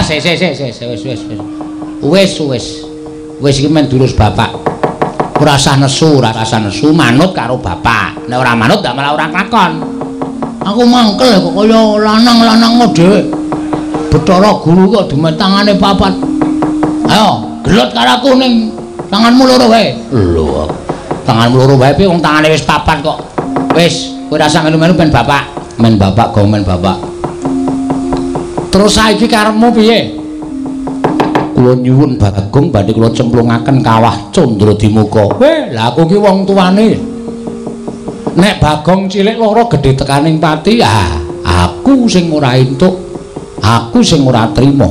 wis iki men durus bapak. Ora usah nesu, manut karo bapak. Nek ora manut ndak malah ora klakon. Aku mangkel kok kaya lanang-lanang dhewe. Bathara Guru kok dimetangane papat. Ayo, gelut karo aku ning tanganmu loro wae. Lho, tanganmu loro wae piye wong tangane wis papat kok. Wis, kowe ora usah melu-melu ben bapak. Men bapak go men bapak. Terus saiki karepmu piye? Kula nyuwun Bagong badhe kula cemplungaken kawah Candradimukha. Lah aku ki wong tuane. Nek Bagong cilik lara gedhe tekaning pati, aku sing ora entuk. Aku sing ora trima.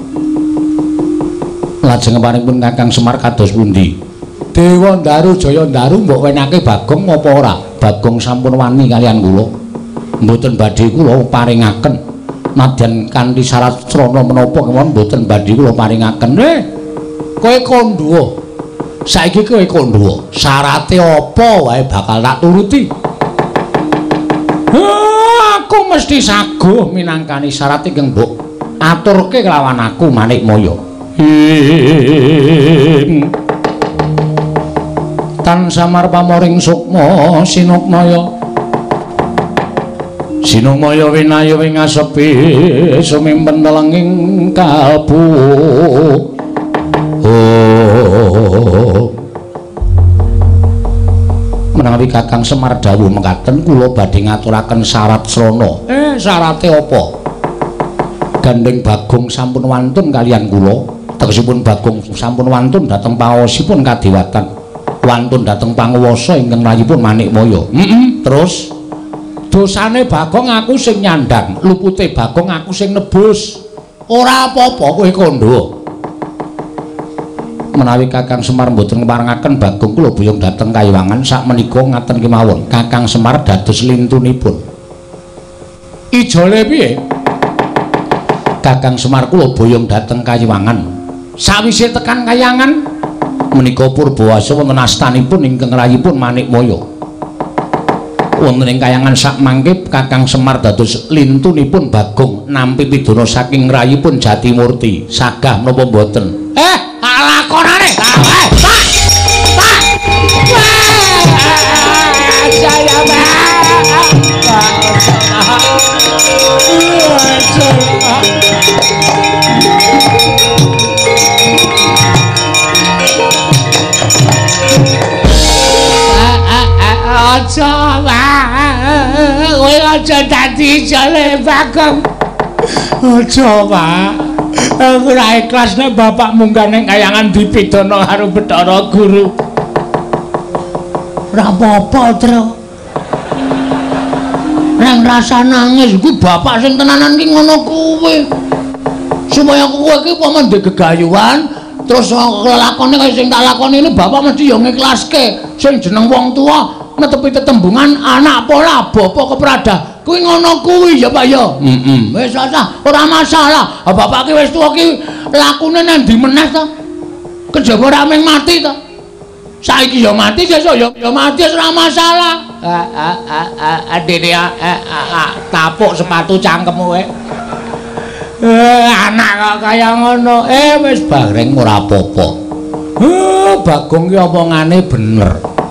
Lajeng paringipun Kakang Semar kados pundi? Dewa Ndaru Jaya Ndaru mbok wenake Bagong apa ora? Bagong sampun wani kalian kula. Mboten badhe kula paringaken. Nadyan kanthi syarat srana menapa kemawon mboten badhe kula paringaken. Kowe kandha. Saiki kowe kandha. Syarate apa wae bakal tak turuti. Aku mesti saguh minangkani syarat ingkang mbok aturke kelawan aku Manik Maya. Tan samar pamoring sukma sinukmaya. Sinumaya winayu ing asepi sumimpen telenging kalbu. Menawi Kakang Semar dawuh mekaten kula badhe ngaturaken syarat srana. Syarate apa? Gandeng Bagong sampun wantun kalian kula. Tegesipun Bagong sampun wantun dhateng paosipun kadiwatan. wantun dhateng panguwasa ingkang rayipun Manikmaya. Terus dosane Bagong aku sing nyandang, lupute Bagong aku sing nebus. Ora apa-apa kowe kandha. Menawi Kakang Semar mboten marangaken Bagong kula buyung dhateng Kayiwangan sakmenika ngaten kemawon. Kakang Semar dados lintunipun. Ijole piye? Kakang Semar kula boyong dhateng Kayiwangan. Sawise tekan Kayangan menika Purbawasa wonten astanipun ingkang rayipun Manikmaya. Wonten ing Kayangan sakmangke Kakang Semar dados lintunipun Bagong nampi pidana saking rayipun Jatimurti. Sagah menapa mboten? Lakonane. Pak. Saya kowe aja dadi jale Bagong. Aja, Pak. Aku ora ikhlas nek bapak munggah ning Kayangan dipidana karo Bathara Guru. Ora apa-apa, Tru. Nang rasa nangis kuwi bapak sing tenanan ki ngono kuwi. Supaya kowe iki umpama ndek gegayuhan terus lakone kaya sing tak lakoni ini bapak mesti ya ngiklaske. Sing jeneng wong tuwa netepi tetembungan anak pola bapa keprada. Kuwi ngono kuwi ya Pak ya. Wis ora masalah. Bapak ki wis tuwa ki lakune nang ndi meneh to? Kejaba ora mung mati to. Saiki ya mati sesuk ya mati ora masalah. Adene tapuk sepatu cangkemmu kowe. Anak kok kaya ngono. Wis bareng ora apa-apa. Bagong ki omongane bener.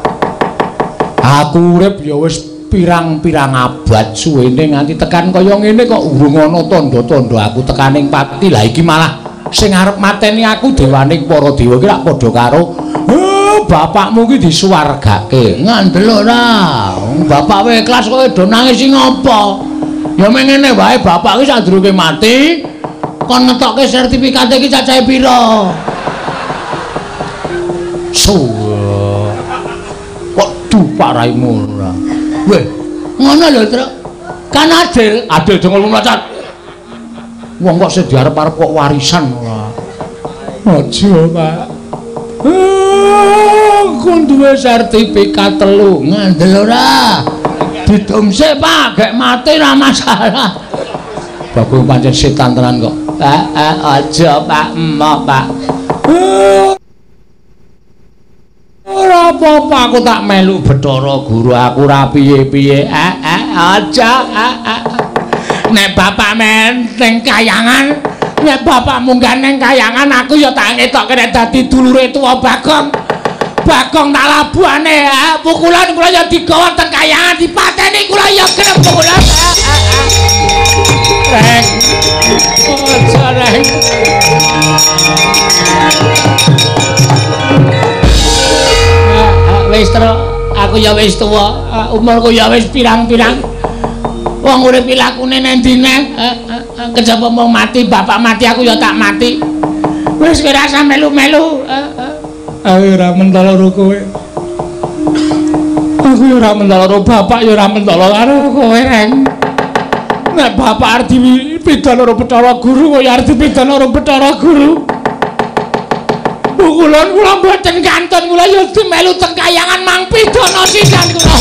Aku urip ya wis pirang-pirang abad suwene nganti tekan kaya ngene kok urung ana tandha-tandha aku tekaning pati. Lah iki malah sing arep mateni aku dewaning para dewa ki rak padha karo bapakmu ki disuwargake. Ngandel ora. Bapak wae ikhlas kowe do nangis sing apa? Ya mengene wae bapak ki sadurunge mati kon ngetokke sertifikate iki cacahe pira? Waduh paraimu ora. Weh, ngono lho, Truk. Kan adil dongol macat. Wong kok sing diarep-arep kok warisan ora. Aja, Pak. Kon duwe sertifikat 3, ngandel ora. Ditumsik, Pak, gek mati ora masalah. Bagong pancen setan tenan kok. Aja, Pak, emoh, Pak. Ora apa-apa aku tak melu Bathara Guru, aku ora piye-piye. Aja. Nek bapak men ning Kayangan, nek bapak munggah ning Kayangan aku ya tak ngetokke nek dadi dulure tuwa Bagong. Bagong tak labuhane, pukulan kula ya digawa teng Kayangan dipateni kula ya gelem pukulan. Reng. Aja reng. Wis Truk, aku ya wis tuwa, umurku ya wis pirang-pirang. Wong urip lakune nang dine, kejaba mau mati, bapak mati aku ya tak mati. Wis kowe rasa melu-melu. Aku ora mentolo kowe. Aku ora mentolo bapak ya ora mentolo karo kowe, Reng. Nek bapak arep dipidana karo Bathara Guru, kowe arep dipidana karo Bathara Guru. Kulon kula mboten kantun, kula ya melu teng Kayangan mang pidana sisan kula.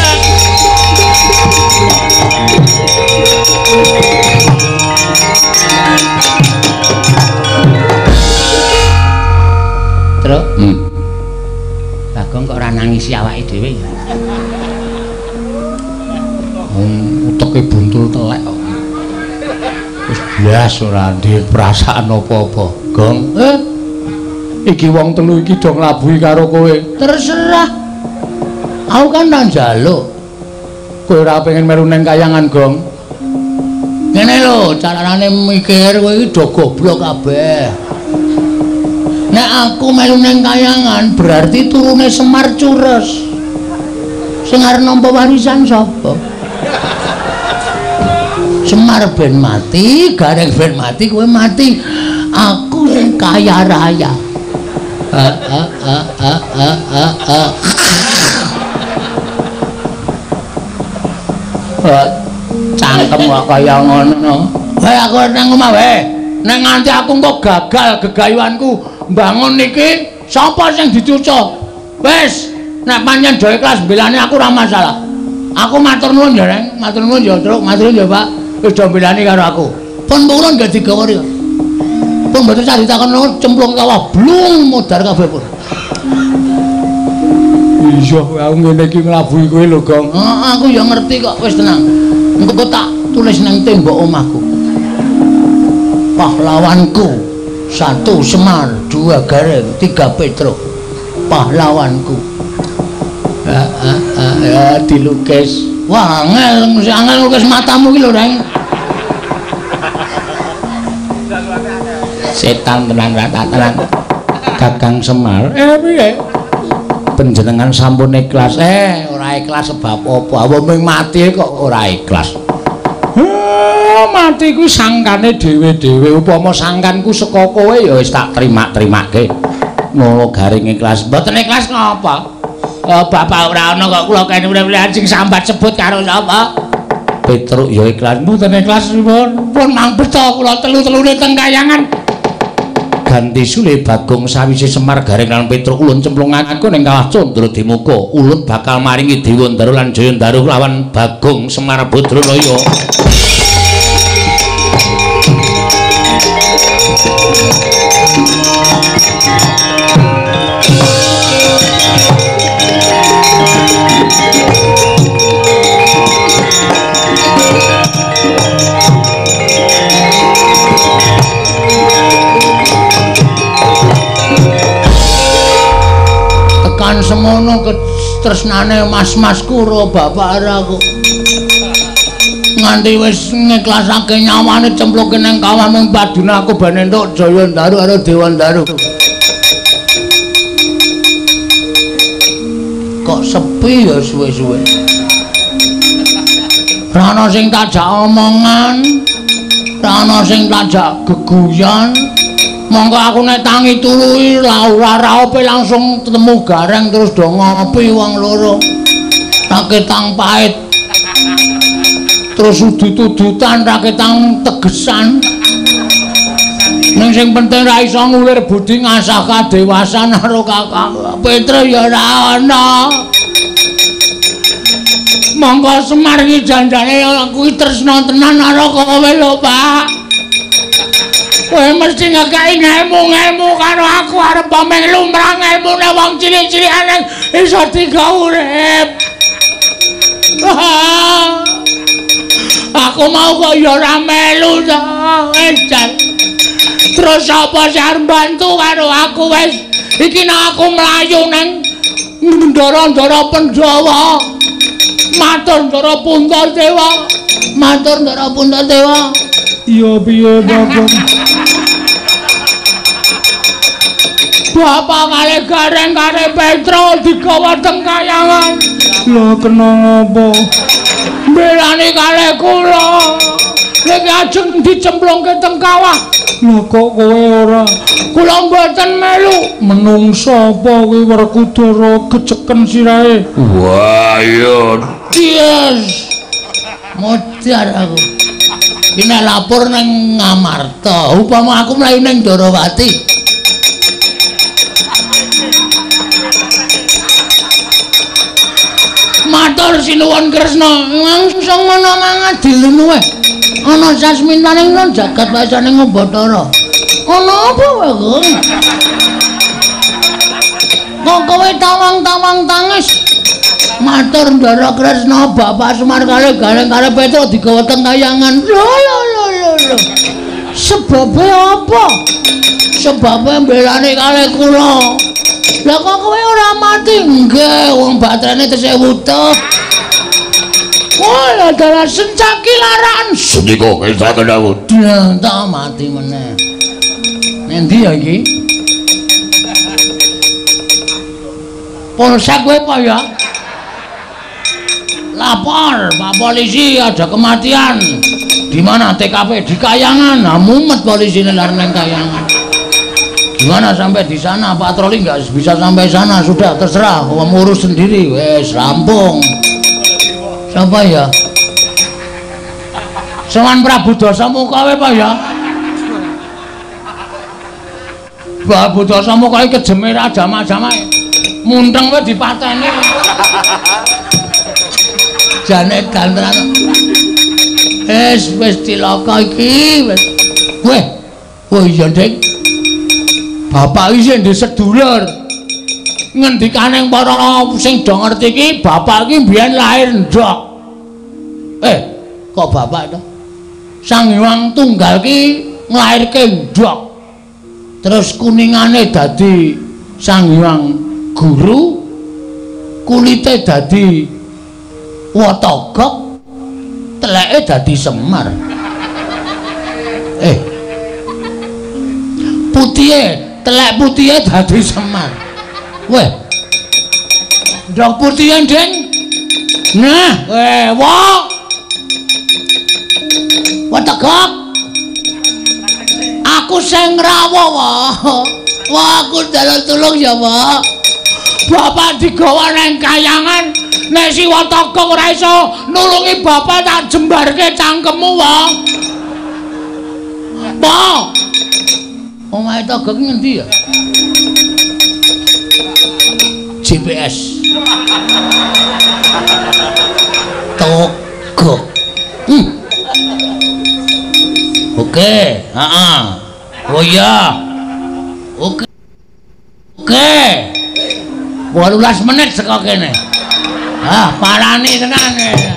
Truk. Bagong kok ora nangisi awake dhewe ya. Uteke buntul telek kok. Wis blas ora ndek perasaan apa-apa. Gong. Iki wong telu iki do nglabuhi karo kowe. Terserah. Aku kan nang njaluk. Kowe ora pengen melu ning Kayangan, Gong. Ngene lho, carane mikir kowe iki do goblok kabeh. Nek aku melu ning Kayangan berarti turune Semar Cures. Sing arep nampa warisan sapa? Semar ben mati, Gareng ben mati, kowe mati. Aku sing kaya raya. Cangkem kok kaya ngono. Wae aku nang omah wae. Nek nganti aku engko gagal gegayuanku mbangun niki, sapa sing dicucuk? Wis, nek pancen do ikhlas belani aku ora masalah. Aku matur nuwun ya, Reng. Matur nuwun ya, Truk. Matur nuwun ya, Pak. Wis do belani karo aku. Pun purun gak digawari. Pun mboten sak ditakon cemplung kawah blung modar kabeh pun. Iya, aku ngene iki nglabuhi kowe lho, Gong. Aku ya ngerti kok, wis tenang. Engko tak tulis nang tembok omahku. Pahlawanku 1 Semar 2 Gareng 3 Petruk. Pahlawanku. Ya dilukis. Wah, angel lukis matamu iki lho, Reng. Setan tenan tenan. Gagang Semar. Piye? Panjenengan sampun ikhlas. Ora ikhlas sebab apa? Wong mati kok ora ikhlas. Mati kuwi sangkane dhewe-dhewe. Upama sangkanku saka kowe ya wis tak terima-terimake. Ngono garing ikhlas. Mboten ikhlas ngapa? Bapak ora ana kok kula kene anjing sambat sebut karo sapa? Petruk ya ikhlas. Mboten ikhlas pun mang beto kula telu-telune teng kayangan. Ganti sule Bagong sawise Semar Gareng lan Petruk ulun cemplungaken ing kawah Candra Dimuka. Ulun bakal maringi Dewandara lan Jayandara lawan Bagong Semar Badranaya. Tekan semono ketresnane mas-mas kuro bapak araku. Nganti wis ngiklasake nyawane cempluke ning kawah mung paduna aku ben entuk Jayandara karo Dewandara. Kok sepi ya suwe-suwe. Ora ana sing tajak omongan, ora ana sing tajak geguyan. Monggo aku nek tangi turu ora raope langsung ketemu Gareng terus do ngopi wong loro. Raketang pahit. Terus udut-udutan raketang tegesan. Ning sing penting ra iso ngulir budi ngasah kadewasan karo Kakang Petruk ya ora ana. Monggo Semar iki janjane aku tresna tenan karo kowe lho, Pak. Kowe mesti ngekeki ilmu karo aku arep pameng lumrah ilmune wong cilik-cilikane iso digawe urip. Aku mau kok ya ora melu to, edan. Terus sapa sing arep bantu karo aku wis iki nek aku mlayu nang ndara-ndara Pandhawa. Matur Ndara Puntadewa. Matur Ndara Puntadewa. Iya piye, Bagong? Bapak kali Gareng kali Petruk digawa teng kayangan. Lho kena ngopo? Belani kali kula. Lagi ajeng dicemplungke teng kawah. Lho kok kowe ora? Kula mboten melu. Menungsa apa kuwi Werkudara geceken sirahe? Wah, iya. Yes. Modar aku. Ini lapor nang Ngamarta. Upama aku mlayu ning Darawati. Matur sinuwun Kresna, langsung ana mangadilmu wae. Ana sasmintaning non jagat wasane Bathara. Ana apa wae, Gong? Kok kowe tawang-tawang tangis? Matur Ndara Kresna, Bapak Semar kali Gareng kali Petruk digawa teng kayangan. Lho. Sebabe apa? Sebabe mbelani kali kula. Lah kok kowe ora mati? Nggih, wong baterane tesih wutuh. Wah, dalah sencaki laran. Senika kesaken dawuh. Tak mati meneh. Endi ya iki? Polsek kowe apa ya? Lapor, Pak Polisi ada kematian. Di mana TKP? Di Kayangan. Nah, mumet polisi lar nang Kayangan. Gimana sampai di sana? Patroli nggak bisa sampai sana, sudah terserah, kamu urus sendiri, wes rampung. Siapa ya? Sowan Prabu Dasamuka Pak ya? Prabu Dasamuka iki kejeme ra jama-jama. Munteng wae dipateni. Jane gantran. Wis cilaka iki wis. Weh. Oh iya, Dik. Bapak iki sing sedulur. Ngendikane para sing do ngerti iki, bapak iki mbiyen lahir ndok. Kok bapak to? Sang Hyang Tunggal ki nglairke ndok. Terus kuningane dadi Sang Hyang Guru, kulite dadi Watagok, teleke dadi Semar. Putihe, telek putihe dadi Semar. Weh. Ndok putihe, Ding. Nah, Watagok. Aku sing ngrawuh, Wah, aku dalan tulung ya, Pak. Bapak digawa nang kayangan, nek si Watagok ora iso nulungi bapak tak jembarke cangkemmu, Wong. Pak. Omahe Togok ngendi ya? GPS. Togok. Oke, oh iya. Oke. 18 menit saka kene. Parani tenan.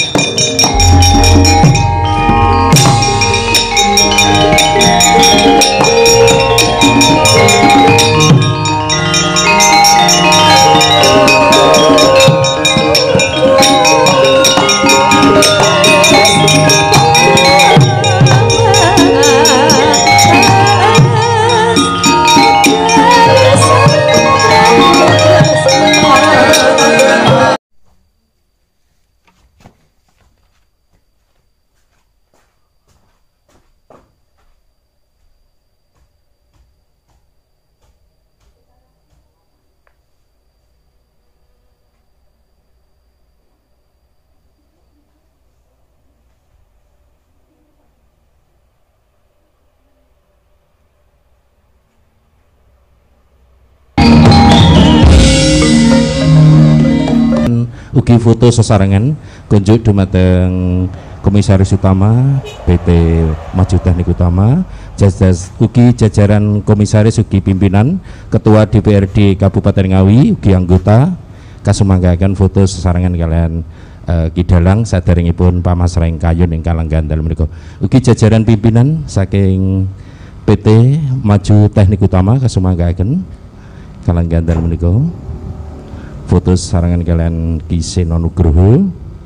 Ugi foto sesarengan kunjuk dumateng Komisaris Utama PT Maju Teknik Utama, ugi jajaran komisaris, ugi pimpinan, ketua DPRD Kabupaten Ngawi, ugi anggota kasumanggaken foto sesarengan kalian Ki Dalang saderengipun pamasrahing kayun ing kalenggan dalem menika. Ugi jajaran pimpinan saking PT Maju Teknik Utama kasumanggaken kalenggan dalem menika. Foto sarangan kalian Ki Seno Nugroho,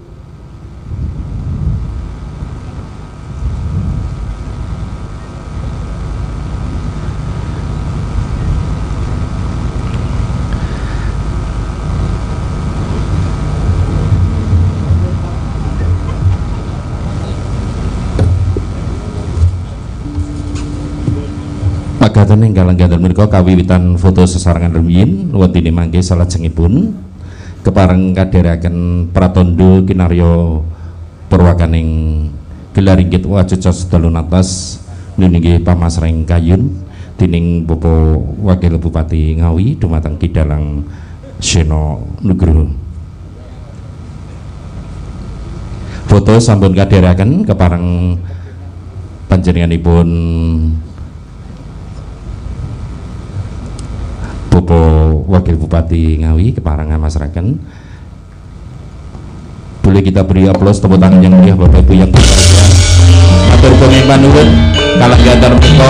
pagatan ing kalenggan menika kawiwitan foto sesarengan rumiyin wetine mangke salajengipun kepareng kadheraken pratandha kinarya perwakaning gelar inggit wacuca sedalun atas nunggih pamasrahing kayun dening Bapak Wakil Bupati Ngawi dumateng Ki Dalang Seno Nugroho. Foto sampun kadheraken kepareng panjenenganipun Bapak Wakil Bupati Ngawi keparang ngamasraken. Boleh kita beri aplaus tepuk tangan yang meriah Bapak Ibu yang berbahagia. Matur pamimpin nuwun kalenggan menika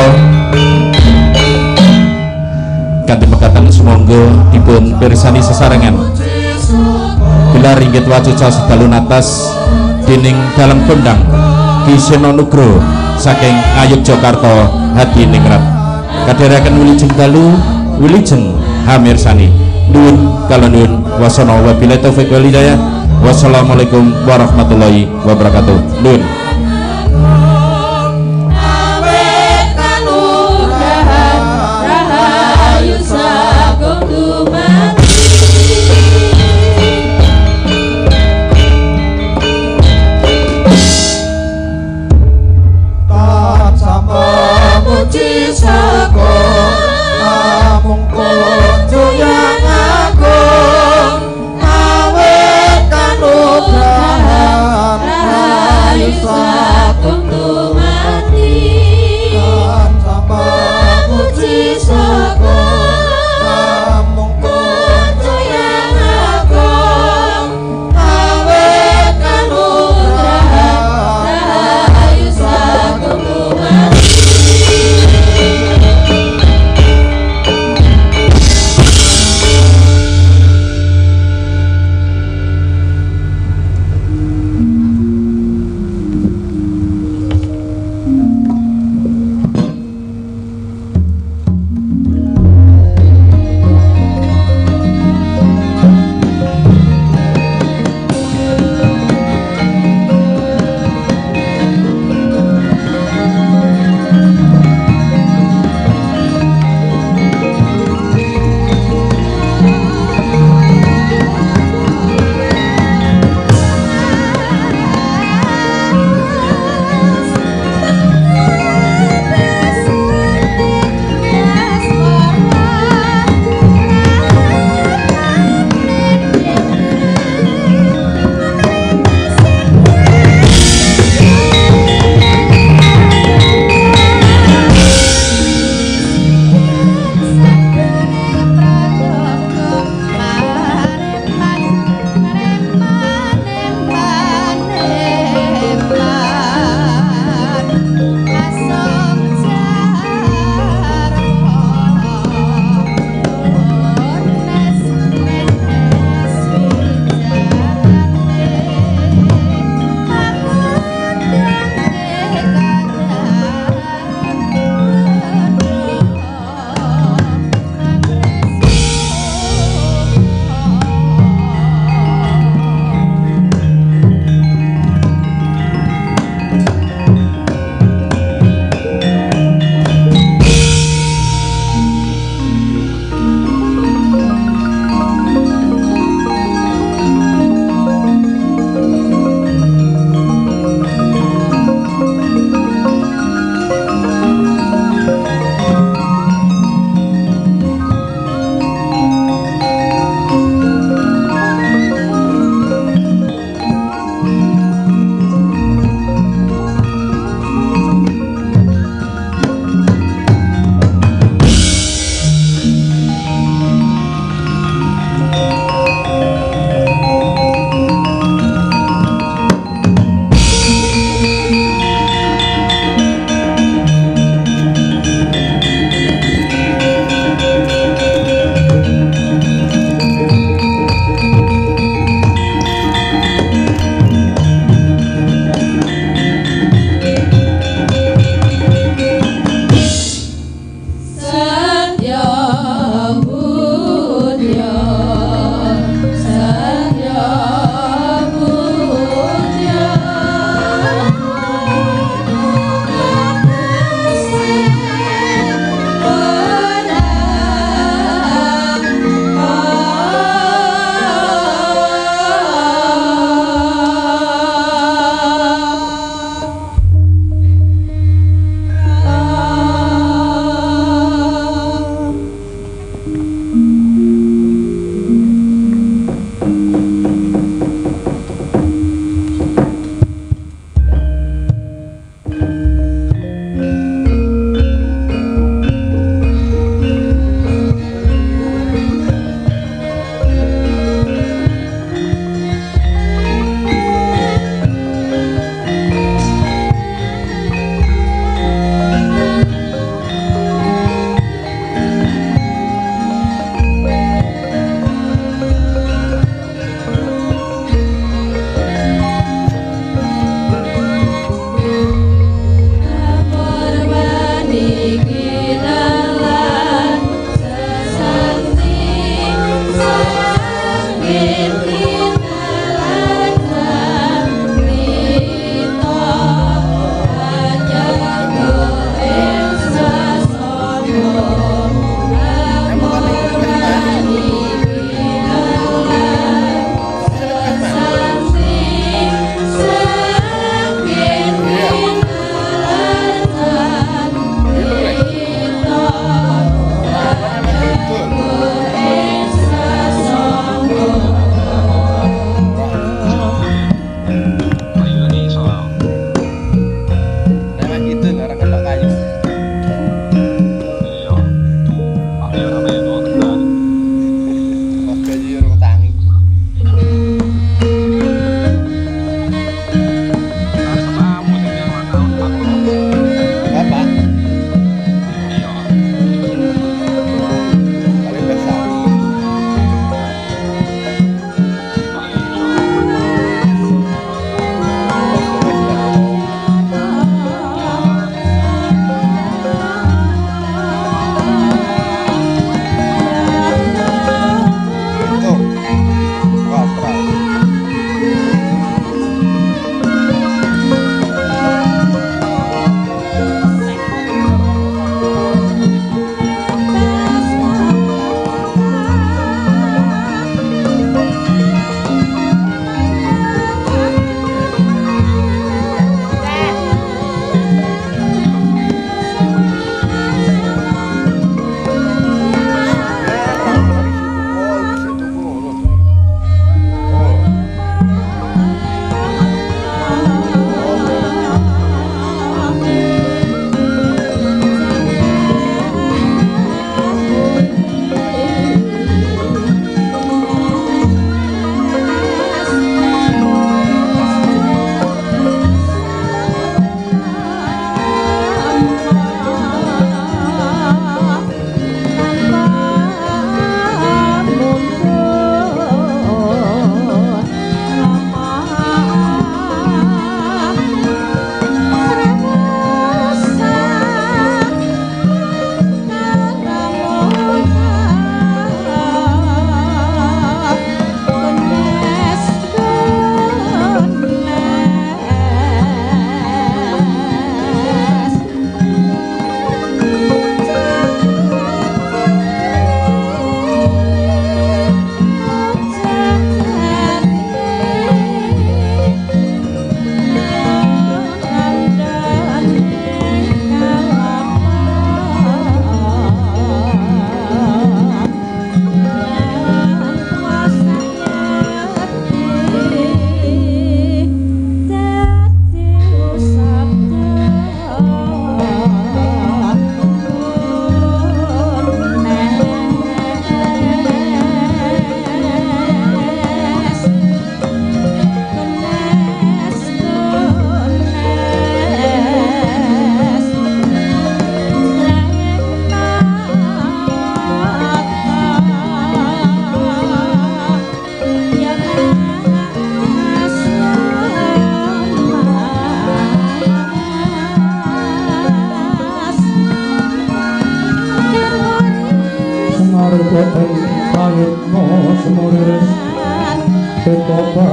kanthi mekaten sumangga dipun pirsani sesarengan gelar inggit wacuca sedalun atas dening dalam kondang Ki Seno Nugroho saking Ngayogyakarta Hadiningrat kadheraken wilujeng dalu wilujeng hamirsani nuwun kala nuwun wasana wabillahi taufiq wal hidayah. Wassalamualaikum warahmatullahi wabarakatuh. Nuwun. Awet kanugrahan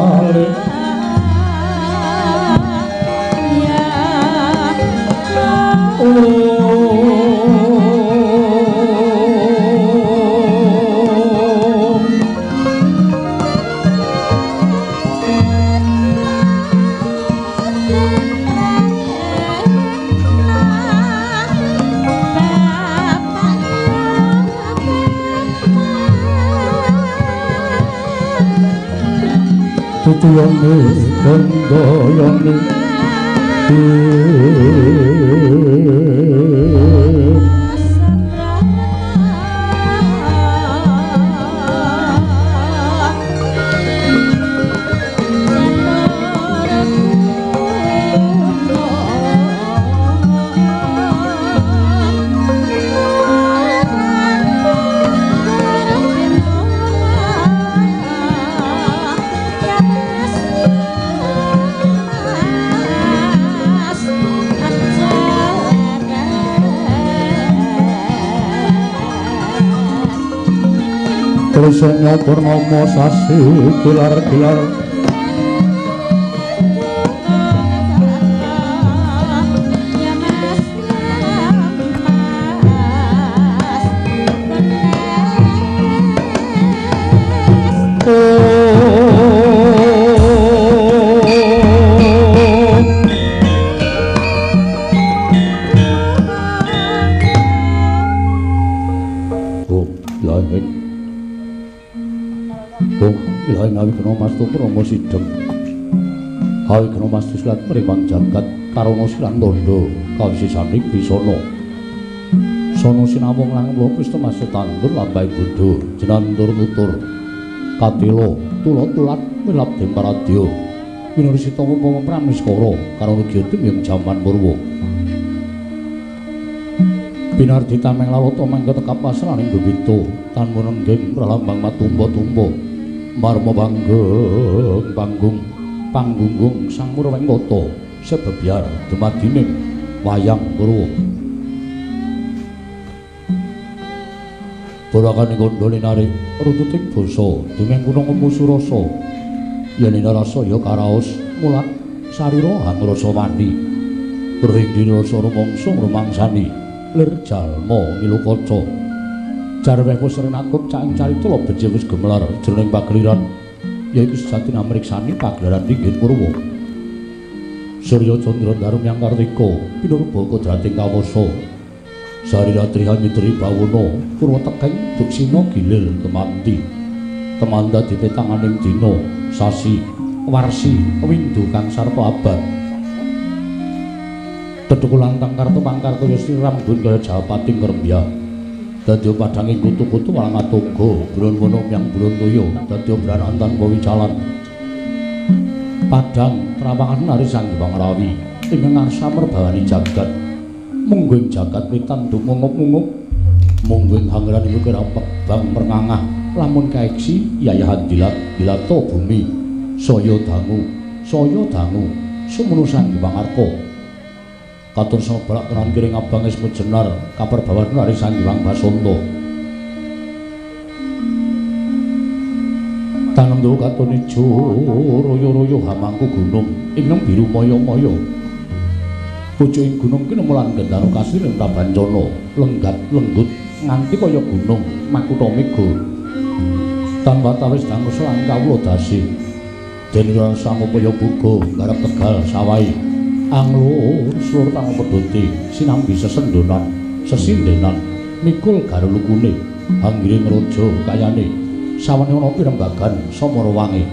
Tutuyane gandayane Tresna purnama sasi kilar-kilar sidhem kawi kena mastu silat mrimang jagat karana silan tondo kawisisane bisana sono sinamung langkung wis temase tandur lambai bodho jenantur tutur katila tula-tulat milap demparadya winursita upama praniskara karo nugyati ing jaman purwa pinardi tameng lalata mangke tekap pasraning bebito tanpa nengging pralambang matumba-tumba marma panggung sang Murawengkata sebebyar dumadining wayang Purwa. Barakane kandha linari rututing basa dumeng gunung Musurasa yen rasa ya karaos mulat sarira hangrasa wani ring dirasa rumangsa rumangsani lir jalma milukaca jarweh pusrenakut caing carita becik wis gemelar jroning pagliran yaiku sejatine amriksani pagelaran inggih Purwa. Surya Candra Darum yang Kartika pinurba kodrating kawasa. Sariratri Hanyutri Bawana Purwa tekeng duksina gilir kemanti. Temanda dipetanganing dina sasi warsi windu kang sarta abad. Tetuku lantang kartu pangkartu Yusri Rambun kaya Jawapati ngrembya. Dadya padhanging kutu-kutu walang atoga brun-wono yang brun toya dadya branantan pawicalan padhang trawangan nari sang Hyang Rawi ing ngarsa merbawani jagat mungguing jagat witan nduk mungup-mungup mungguing hangran iku kerapek bang merngangah lamun kaeksi yayahan dilato bumi saya dangu sumunu sang Hyang Arka katur sang balak kenan kiring abang ismu jenar kaperbawan nari sang Hyang Basanta tanendo katon ijo royo-royo hamangku gunung ing biru moyo-moyo pucuking gunung ki nemulan gendaro kasiring Prabancana lenggat lenggut nganti kaya gunung makutha mega tanpa tawis dangu selang kawula dasi den sang upaya buga garap tegal sawai anglur seluruh tangan pedoti sinambi sesendonan sesindenan mikul garulukune anggiring raja kayane sawane ana pirembagan Samarawangi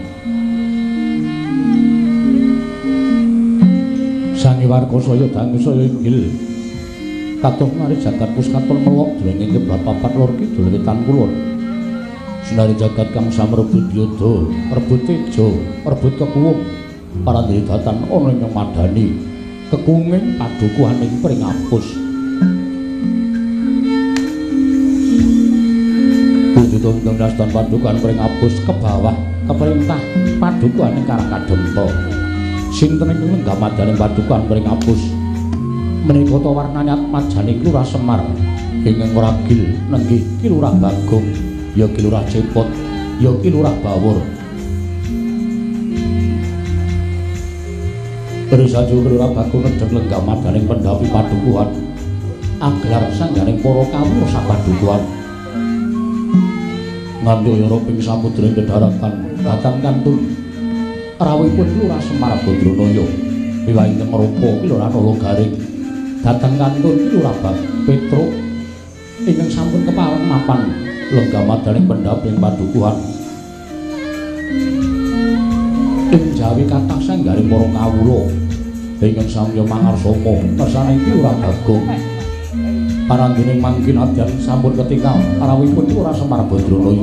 Sang Hyang saya dangu saya inggil katon mari jagat puskaton melok jroning kebab papat lor kidul wetan kulon sinari jagat kang samrebut yudha rebut teja rebut kekuwung parandridatan ana ing madani kekunging padukuhaning pringapus Budutung nastan padukuhan pringapus ke bawah keperintah padukuhaning Karangkademta sinten ing lenggah madaning padukuhan pringapus menika ta warnane atmajaning Lurah Semar ingkang ragil nenggih Ki Lurah Bagong ya Ki Lurah Cepot ya Ki Lurah Bawur Bersaju kelurahan Bagong nedhek lenggah madaning pendhapi padukuhan aglar sangganing para kawula sapadukuhan ngandhaya ping samudra kedharakan datang kantun rawuhipun Lurah Semar Badranaya wiwahing Ngrapa Kelurahan Nalagaring datang kantun Lurah Petruk ingkang sampun kepareng mapan lenggah madaning pendhapi padukuhan ing jawi kathah sanggaring para kawula ingkang samya mangarsaka kersaning Lurah Bagong paranggening mangkin adyan sampun ketingal rawuhipun Lurah Semar Badranaya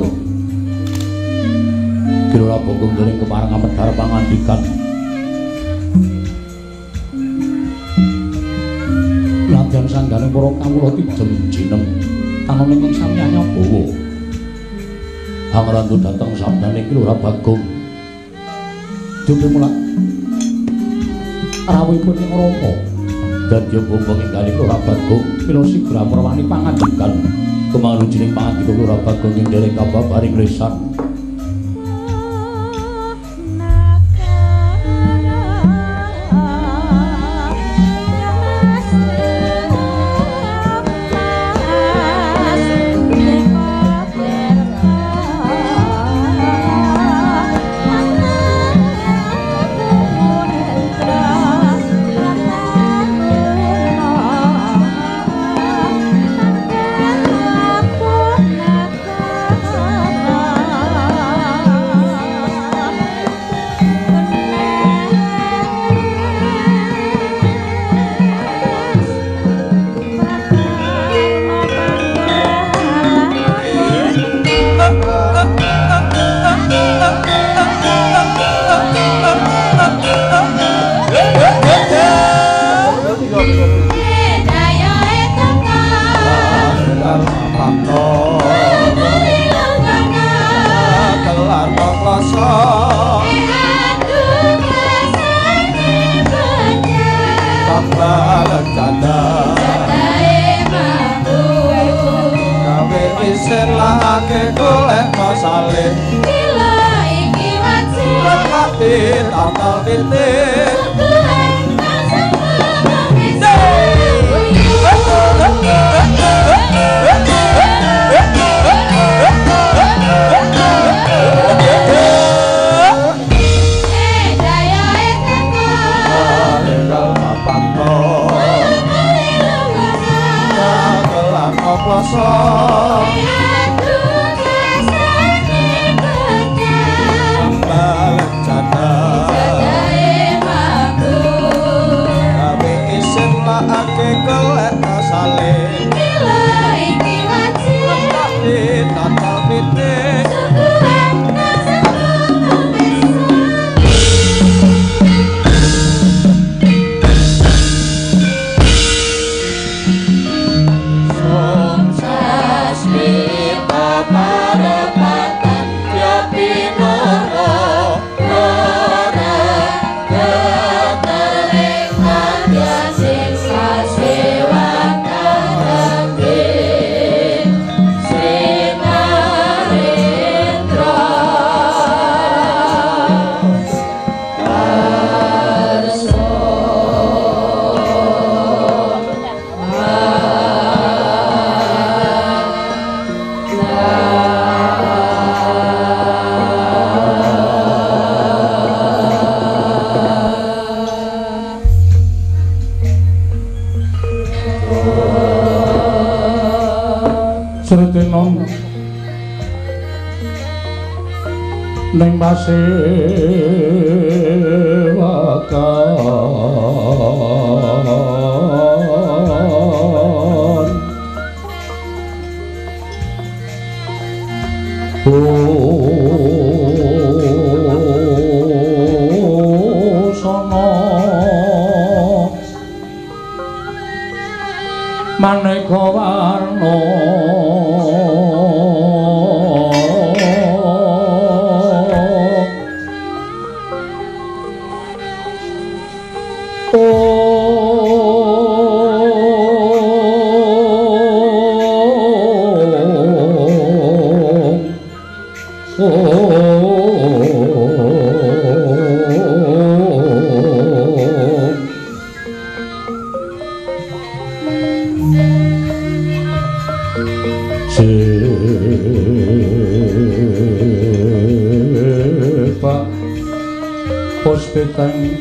Lurah Bagong dening kepareng amedhar pangandikan nadyan sanggaring para kawula tijem jinem anoning ing samyanya bawa angrantu dhateng sabdane Lurah Bagong Jumlah mulak rawuhipun ing Rama dadi bombong ingkang Lurah Bagong mila sigra merwani pangandikan kemalujining pangandika Lurah Bagong ing dereng kababaring lesan Sretenon ning pasewakan sono maneka warna Bos Beteng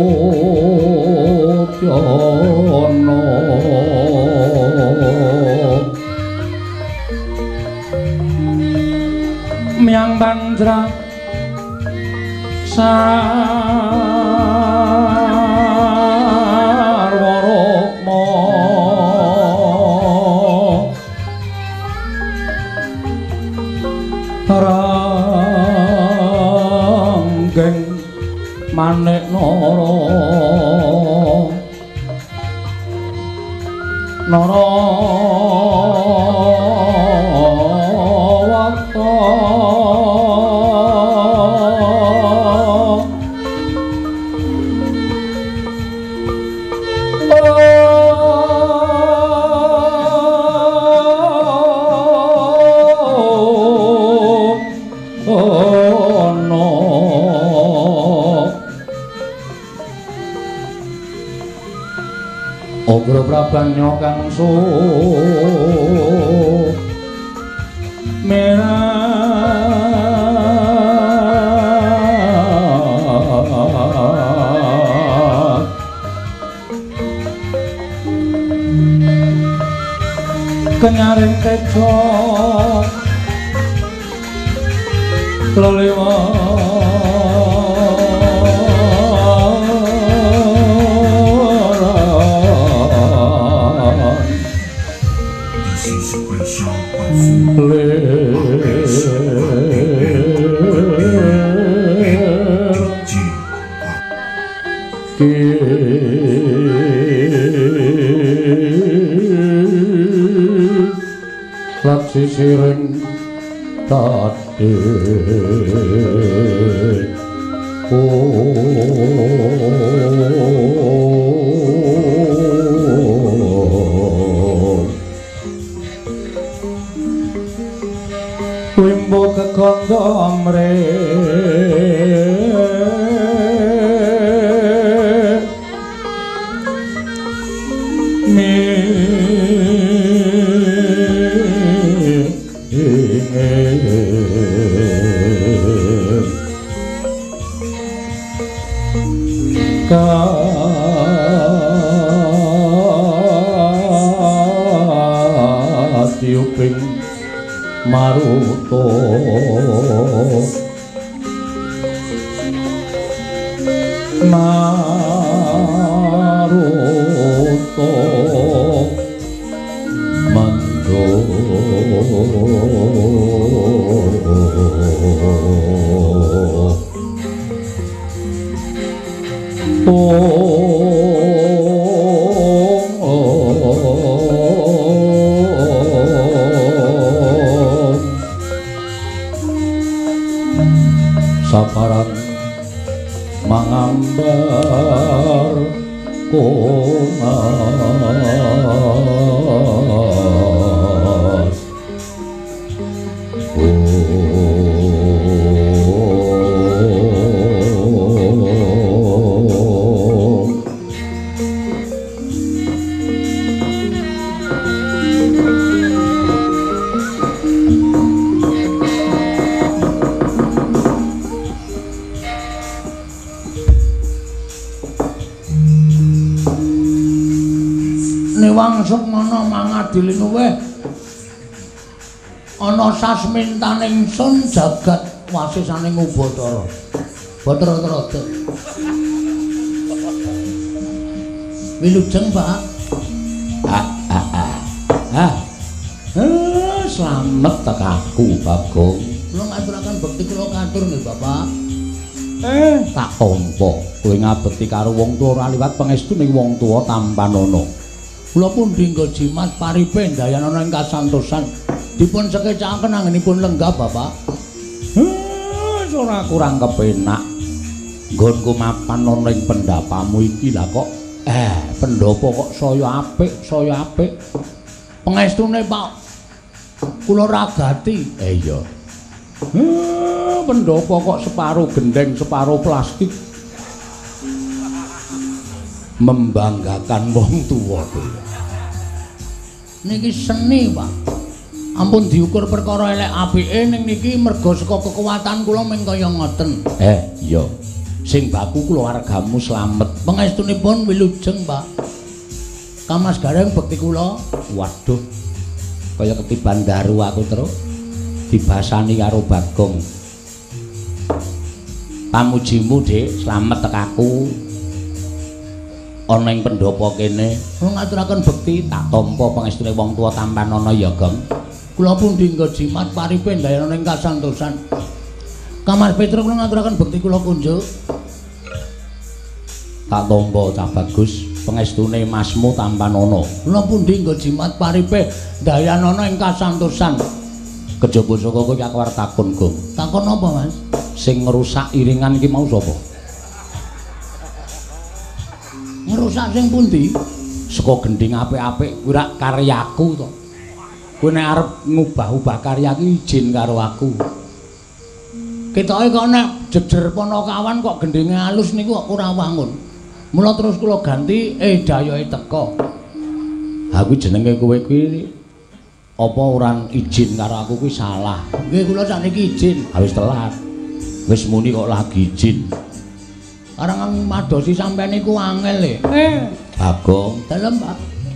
Udyono Miang Banjra Sarwarokmo Ranggeng Manik Nara Narawata Ogra Prabanya kang sumerat kenyaring tejo lat sisiring tadi wimbo kekondo amre Katiuping Maruto Maruto Mando saparang mangambar kongas Wangsuk mana mangadili nuwe ana sasmintaning sun jagat wasisaning Ubatara Batara Trada wilujeng Pak slamet tekaku Bagong kula ngaturaken bekti kula katur nggih Bapak tak tampa kowe ngabekti karo wong tuwa ora liwat pangestu ning wong tuwa tampanana kula pun dinggo jimat paripe ndayanana ing kasantosan dipun sekecaken anggenipun lenggah Bapak. Ora kurang kepenak. Nggonku mapan ana ing pendapamu iki lah kok pendopo kok saya apik. Pangestune Pak kula ragati. Iya. Pendopo kok separuh gendeng, separuh plastik. Membanggakan wong tuwa kuwi. Niki seni, Pak. Ampun diukur perkara elek apike ning niki merga saka kekuatan kula ming kaya ngoten. Iya. sing baku keluargamu slamet. Pangestunipun wilujeng, Pak. Kamas Gareng bekti kula. Waduh. Kaya ketiban daru aku terus dibasani karo Bagong. Pamujimu, Dik, slamet tekaku. Ana ing pendopo kene, Kula ngaturaken bekti tak tampa pangestune wong tuwa tampanana ya, Gong. kula pundi nggo jimat paripe ndayana ing kasantosan. Kamas Petro kula ngaturaken bekti kula kunjuk. Tak tampa Cah Bagus, pangestune Masmu tampanana. Kula pundi nggo jimat paripe ndayanana ing kasantosan. Kejaba saka kowe aku arep takon, Gong. Takon apa, Mas? Sing ngrusak iringan iki mau sapa? Ngerusak sing pundi? Saka gending apik-apik kuwi rak karyaku to. Kowe nek arep ngubah-ubah karya iki izin karo aku. Ketoke kok nek jejer Panakawan kok gendinge alus niku kok ora wangun. Mula terus kula ganti dayoke teka. Aku jenenge kowe kuwi apa ora izin karo aku kuwi salah. Nggih kula sakniki izin. Wis telat. Wis muni kok lagi izin. Arang madosi sampean niku angel e. Bagong, Dalem, Pak.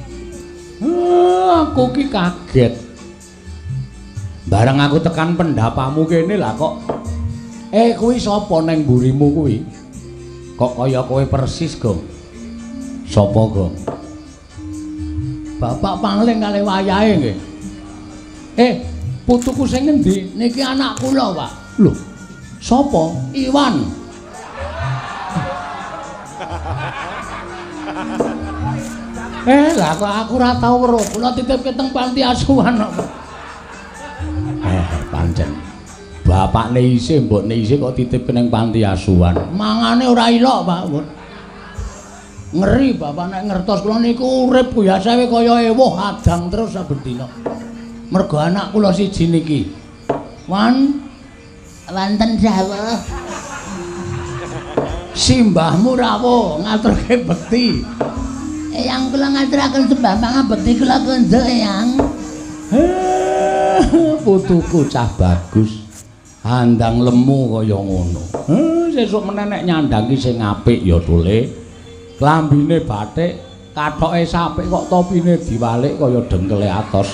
aku ki kaget. Bareng aku tekan pendapamu kene lah kok kuwi sapa neng mburimu kuwi? Kok kaya kowe persis, Gong? Sapa, Gong? Bapak Pangling kalih wayahe nggih. Putuku sing ngendi? Niki anak kula, Pak. Lho, sapa? Iwan. Lah kok aku ora tau weruh. Kula titipke teng panti asuhan kok. Pancen. Bapakne isih, mbokne isih kok titipke ning panti asuhan. Mangane ora ilok, Pak. Ngeri bapak nek ngertos kula niku urip biasae kaya ewuh adang terus saben dina. Mergo anak kula siji niki. Wonten dawuh. Simbahmu rawuh ngaturke bekti. Eyang kula ngaturaken sembah pangabekti kula konjuk, Eyang. Putuku Cah Bagus. Handang lemu kaya ngono. Sesuk meneh nek nyandangi sing apik ya tole. Klambine batik, kathoke sapik kok topine diwalik kaya dengkele atos.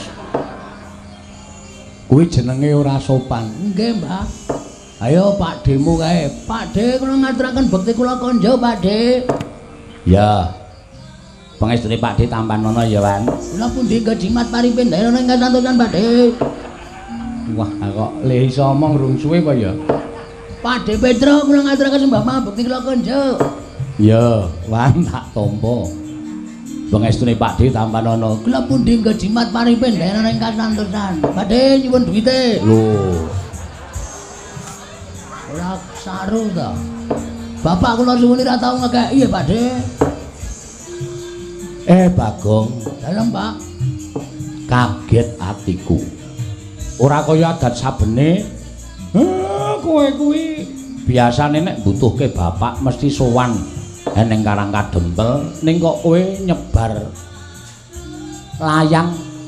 Kuwi jenenge ora sopan. Nggih, Mbah. Ayo Pak Demu kae. Pak De kula ngaturaken bekti kula konjuk, Pak De. Ya. Pangestune Pak De tampanana ya, Wan. Kula pundi nggo jimat paripe ndayono ing kasantosan, Pak De. Wah, kok le iso omong rung suwe apa ya? Pak De Petro kula ngaturaken sembah pangabekti kula konjuk. Ya, Wan tak tampa. Pangestune Pak De tampanana. Kula pundi nggo jimat paripe ndayono ing kasantosan. Pak De nyuwun duwite. Lho. Ora saru ta. Bapak kula suwun ora tau ngekeki ya, Pak De. Bagong, Dalem, Pak. kaget atiku. Ora kaya adat sabene. Kowe kuwi biasane nek butuhke bapak mesti sowan ning Karang Kadempel, ning kok kowe nyebar layang.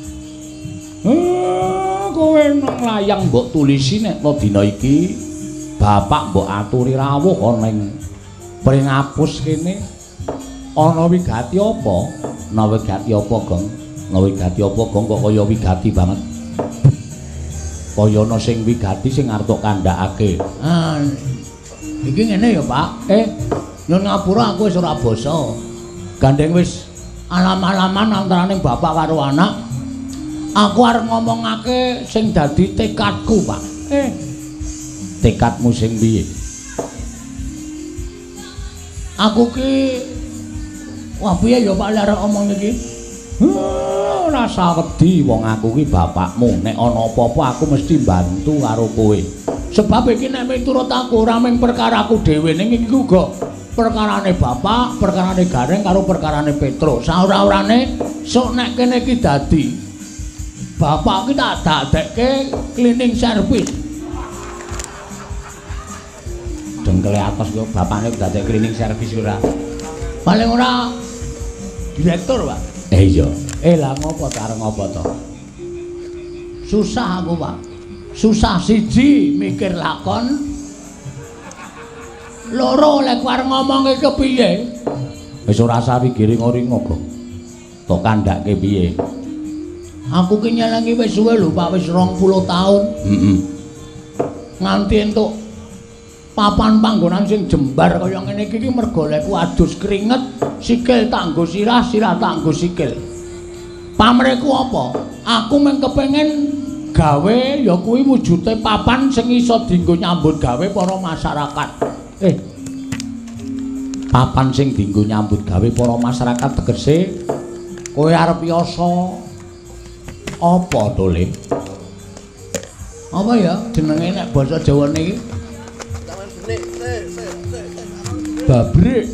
Kowe nang layang mbok tulisi nek dina iki bapak mbok aturi rawuh ana ning Pringapus kene. Ana wigati apa? Ana wigati apa, Gong? Ana wigati apa, Gong? Kok kaya wigati banget. Kaya ana sing wigati sing arep kandhakake. Iki ngene ya, Pak. Nyun ngapura aku wis ora basa. Gandeng wis Alam-alaman antaraning bapak karo anak. Aku arep ngomongake sing dadi tekadku, Pak. tekadmu sing piye? Aku ki wah piye ya Pak arep omong iki? Ora usah wedi wong aku ki bapakmu. Nek ana apa-apa aku mesti bantu karo kowe. Sebab iki nek miturut aku ora mung perkaraku dhewe ning iki uga perkarane bapak, perkarane Gareng karo perkarane Petro. Saora-orane sok nek kene iki dadi bapak ki tak dadekke cleaning service. Dengkele atos yo bapakne dadekke cleaning service ora. Paling ora direktur, Pak. Iya. Lah ngopo to arep ngopo to? Susah aku, Pak. Susah siji mikir lakon. loro lek arep ngomong iki kepiye? Wis ora usah pikiri ngoringo, Gong. Tok kandhake piye? Aku ki nyelengi wis suwe lho, Pak, wis 20 taun. Heeh. Nganti entuk papan panggonan sing jembar kaya ngene iki mergo lek adus keringet, sikil tak nggo sirah, sirah tak nggo sikil. Pamreku apa? Aku mung kepengin gawe ya kuwi wujude papan sing iso dienggo nyambut gawe para masyarakat. Papan sing dienggo nyambut gawe para masyarakat tegese kowe arep yasa apa to, Le? Apa ya jenenge nek basa Jawane iki? Babrek.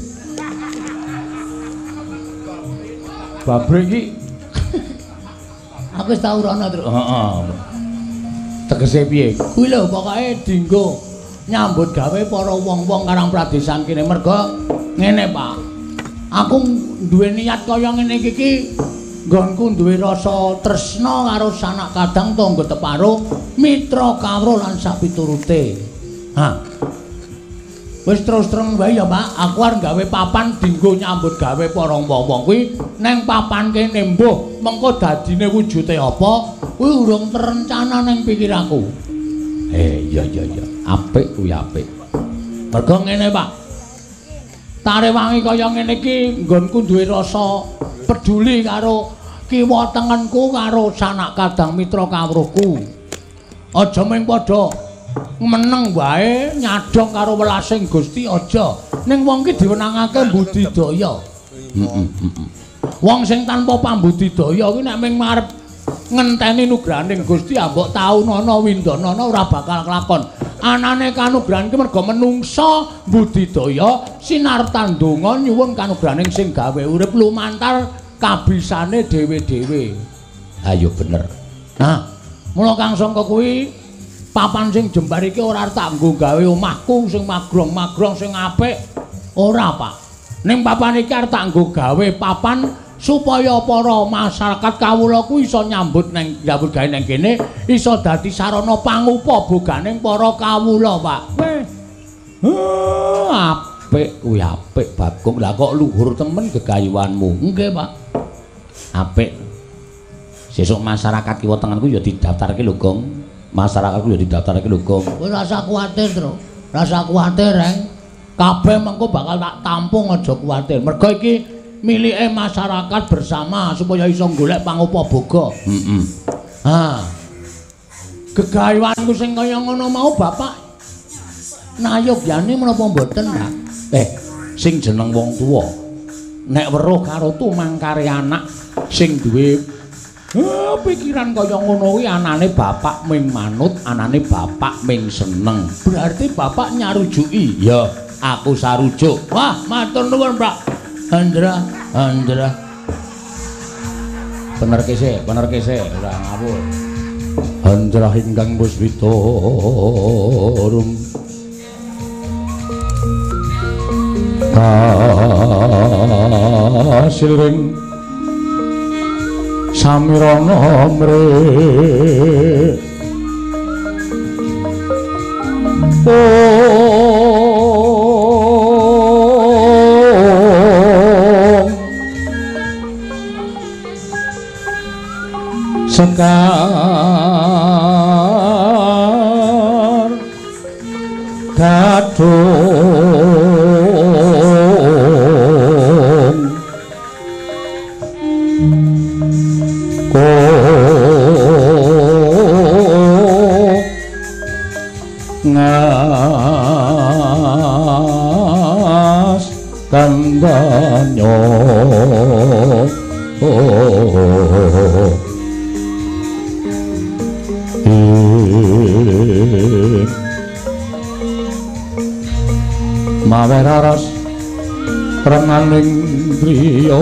Babrek iki Aku wis tau rono, Truk. heeh. Tegese piye? Kuwi lho pokoke dienggo nyambut gawe para wong-wong Karang Pradesan kene merga ngene, Pak. Aku duwe niat kaya ngene iki nggonku duwe rasa tresna karo sanak kadang tangga teparo, mitra kawruh lan sapiturute. Ha. Wis terus terang wae ya, Pak. Aku arep gawe papan dienggo nyambut gawe para wong-wong kuwi neng papan kene mbuh mengko dadine wujude apa kuwi urung terencana neng pikiranku. Iya. Apik kuwi apik. Mergo ngene, Pak. Tarewangi kaya ngene iki nggonku duwe rasa peduli karo kiwa tengenku karo sanak kadang mitra kawruhku. Aja mung padha meneng wae nyadong karo welasing Gusti aja. Ning wong ki diwenangake budidaya. Wong sing tanpa pambudidaya kuwi nek mung marep ngenteni nugrahaning Gusti ambok taunana windanana ora bakal kelakon. Anane kanugrahan ki merga menungsa budidaya sinartan donga nyuwun kanugrahaning sing gawe urip lumantar kabisane dhewe-dhewe. Ayo bener. Nah, mula Kang Sangka kuwi papan sing jembar iki ora tak nggo gawe omahku sing magrong-magrong sing apik. Ora, Pak. Ning papan iki arep tak nggo gawe papan supaya para masyarakat kawula ku iso nyambut gawe nang kene, iso dadi sarana pangupaboganing para kawula, Pak. Apik kuwi apik, Bagong. Lah kok luhur temen gegayuhanmu. Nggih, Pak. Apik. Sesuk masyarakat kiwa tengenku ya didaftarke lho, Gong. Masyarakatku ya didaftarke lho, Gong. Kowe ora usah kuwatir, Tru. Ora usah kuwatir, Reng. Kabeh mengko bakal tak tampung, aja kuwatir. Mergo iki milike masyarakat bersama supaya iso golek pangupaboga. Heeh. Ha. Gegayuhanku sing kaya ngono mau, Bapak. Nayogyane menapa mboten, Pak? Sing jeneng wong tuwa nek weruh karo tumangkare anak sing duwe pikiran kaya ngono kuwi anane bapak ming manut, anane bapak ming seneng. Berarti Bapak nyarujuki. Ya, aku sarujuk. Wah, matur nuwun, Pak. Andra. Bener kese, ora ngawur. Handra ingkang puspita rum kasiring samirana mre sekar gadung ngas kandanyo maweraras renganing priya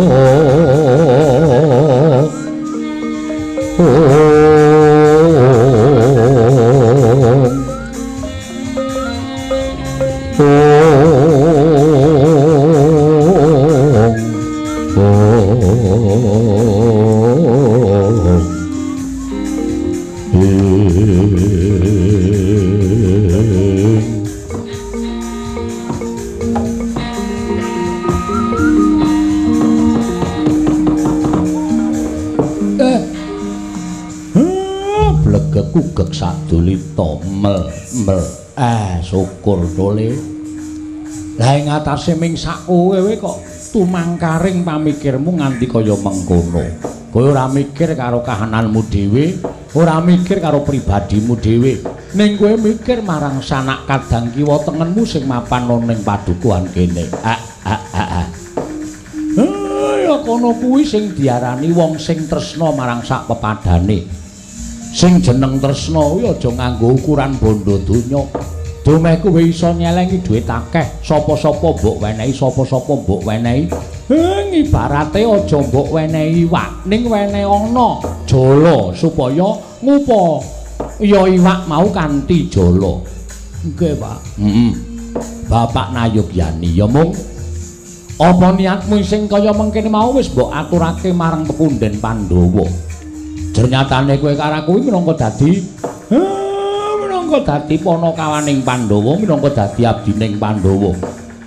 kugek sadulita mel. Syukur tole. Lah ing atase ming sak kowe kok tumangkaring pamikirmu nganti kaya mengkono. Kowe ora mikir karo kahananmu dhewe, ora mikir karo pribadimu dhewe. Ning kowe mikir marang sanak kadang kiwa tengenmu sing mapan ning padukuhan kene. Ya kono kuwi sing diarani wong sing tresna marang sak pepadane. Sing jeneng tresna kuwi aja nganggo ukuran bondo donya. Domeh kowe iso nyelengi dhuwit akeh, sapa-sapa mbok wenehi, sapa-sapa mbok wenehi. Ibarate aja mbok wenehi iwak, ning wenehi ana jala supaya ngupa ya iwak mau kanthi jala. Nggih, Pak. Bapak Nayogyani ya mung apa niatmu sing kaya mengkene mau wis mbok aturake marang pepundhen Pandhawa. Ternyatane kowe karo kuwi minangka dadi panakawaning Pandhawa, minangka dadi abdining Pandhawa.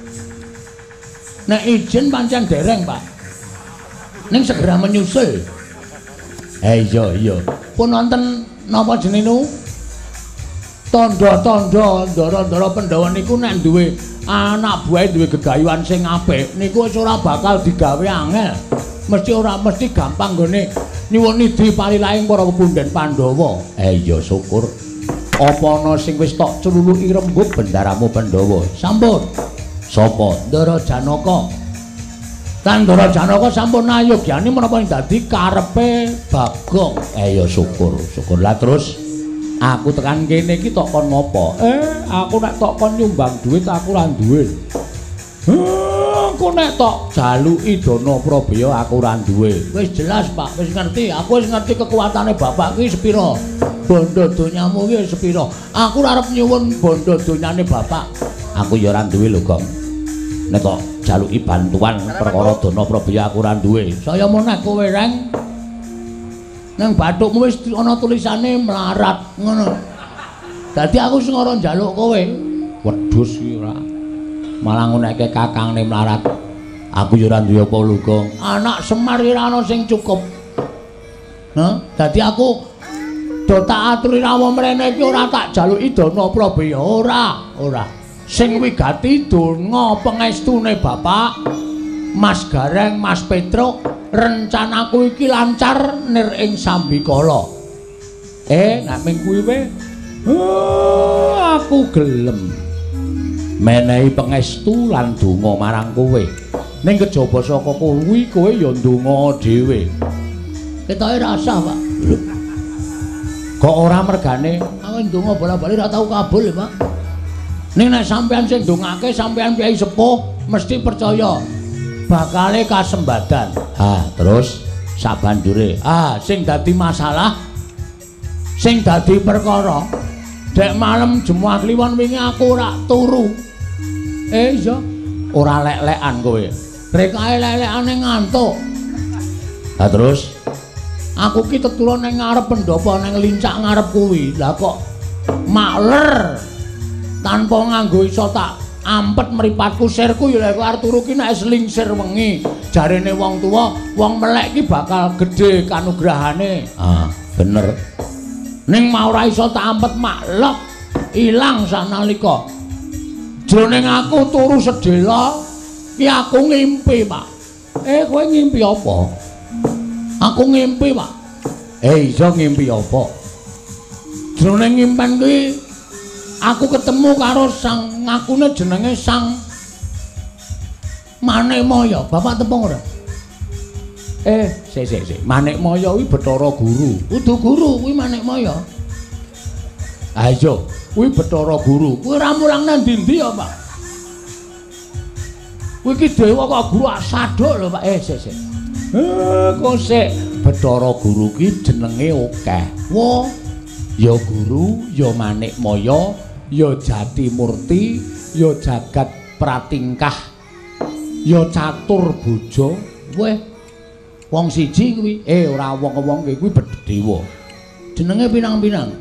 Nek izin pancen dereng, Pak. Ning segera menyusul. Iya. Pun wonten napa jenenge? Tandha-tandha ndara-ndara Pandhawa niku nek duwe anak buah duwe gegayuhan sing apik niku wis ora bakal digawe angel. Mesti gampang gone nyuwun idi palilaing para pepundhen Pandhawa. Iya syukur. Apa ana sing wis tok cululuki rembug bendaramu Pandhawa? Sampun. Sapa? Ndara Janaka. Lan Ndara Janaka sampun nayogyani menapa dadi karepe Bagong. Iya syukur. Lah terus aku tekan kene iki tok kon ngopo? Aku nek tok kon nyumbang duit aku ora duwe. Aku nek tok jaluki dana Prabaya aku ora duwe. Wis jelas, Pak, wis ngerti. Aku wis ngerti kekuatane bapak ki sepira. Bondo donyamu ki sepira. Aku ora arep nyuwun bondo donyane bapak. Aku ya ora duwe lho, Gong. Nek tok jaluki bantuan perkara dana Prabaya aku ora duwe. Saya meneh kowe reng nang bathukmu wis ana tulisane melarat ngono. Dadi aku sing ora njaluk kowe. Wedhus iki ora. Malah nguneke kakangne melarat. Aku ya ora duwe apa luga. Anak Semar ora ana sing cukup. Dadi aku do tak aturi rawa mrene iki ora tak jaluki dana Prabaya, ora. Sing wigati donga pangestune Bapak Mas Gareng, Mas Petruk, rencanaku iki lancar nir ing Sambikala. Nek ming kuwi aku gelem menehi pangestu lan donga marang kowe. Ning kejaba saka kuwi kowe ya ndonga dhewe. Ketoke rasa, Pak. Kok ora mergane aku ndonga bola-bali ora tau kabul, Pak. Ning nek sampean sing ndongake sampean Kyai Sepuh mesti percaya bakale kasembadan. Terus sabanjure sing dadi masalah sing dadi perkara dek malam Jemuah Kliwon wingi aku ora turu. Iya ora lek-lekan kowe rekae lek-lekane ngantuk. Terus aku ki tetula ning ngarep pendopo ning lincak ngarep kuwi. Lah kok makler tanpa nganggo iso tak ampet mripatku sirku ya lek arep turu ki nek slingsir wengi jarene wong tuwa wong melek ki bakal gedhe kanugrahane. Bener. Ning mau ora iso tak ampet maklok ilang sanalika. Jroning aku turu sedhela ki aku ngimpi, Pak. Kowe ngimpi apa? Aku ngimpi, Pak. Iya ngimpi apa? Jroning ngimpen kuwi aku ketemu karo sang ngakune jenenge Sang Manikmaya. Bapak tepung ora? Sik. Manikmaya kuwi Bathara Guru. Kudu guru kuwi Manikmaya. Iya, kuwi Bathara Guru. Kuwi ora mulang nang ndi-ndi ya, Pak? Kuwi iki dewa kok guru asaduk lho, Pak. Sik. Kok sik Bathara Guru ki jenenge akeh. Wah, ya guru, ya Manikmaya, ya Jatimurti, ya Jagat Pratingkah, ya Catur Boja. Weh, wong siji kuwi ora wong-wong kuwi dewa. Jenenge pinang-pinang.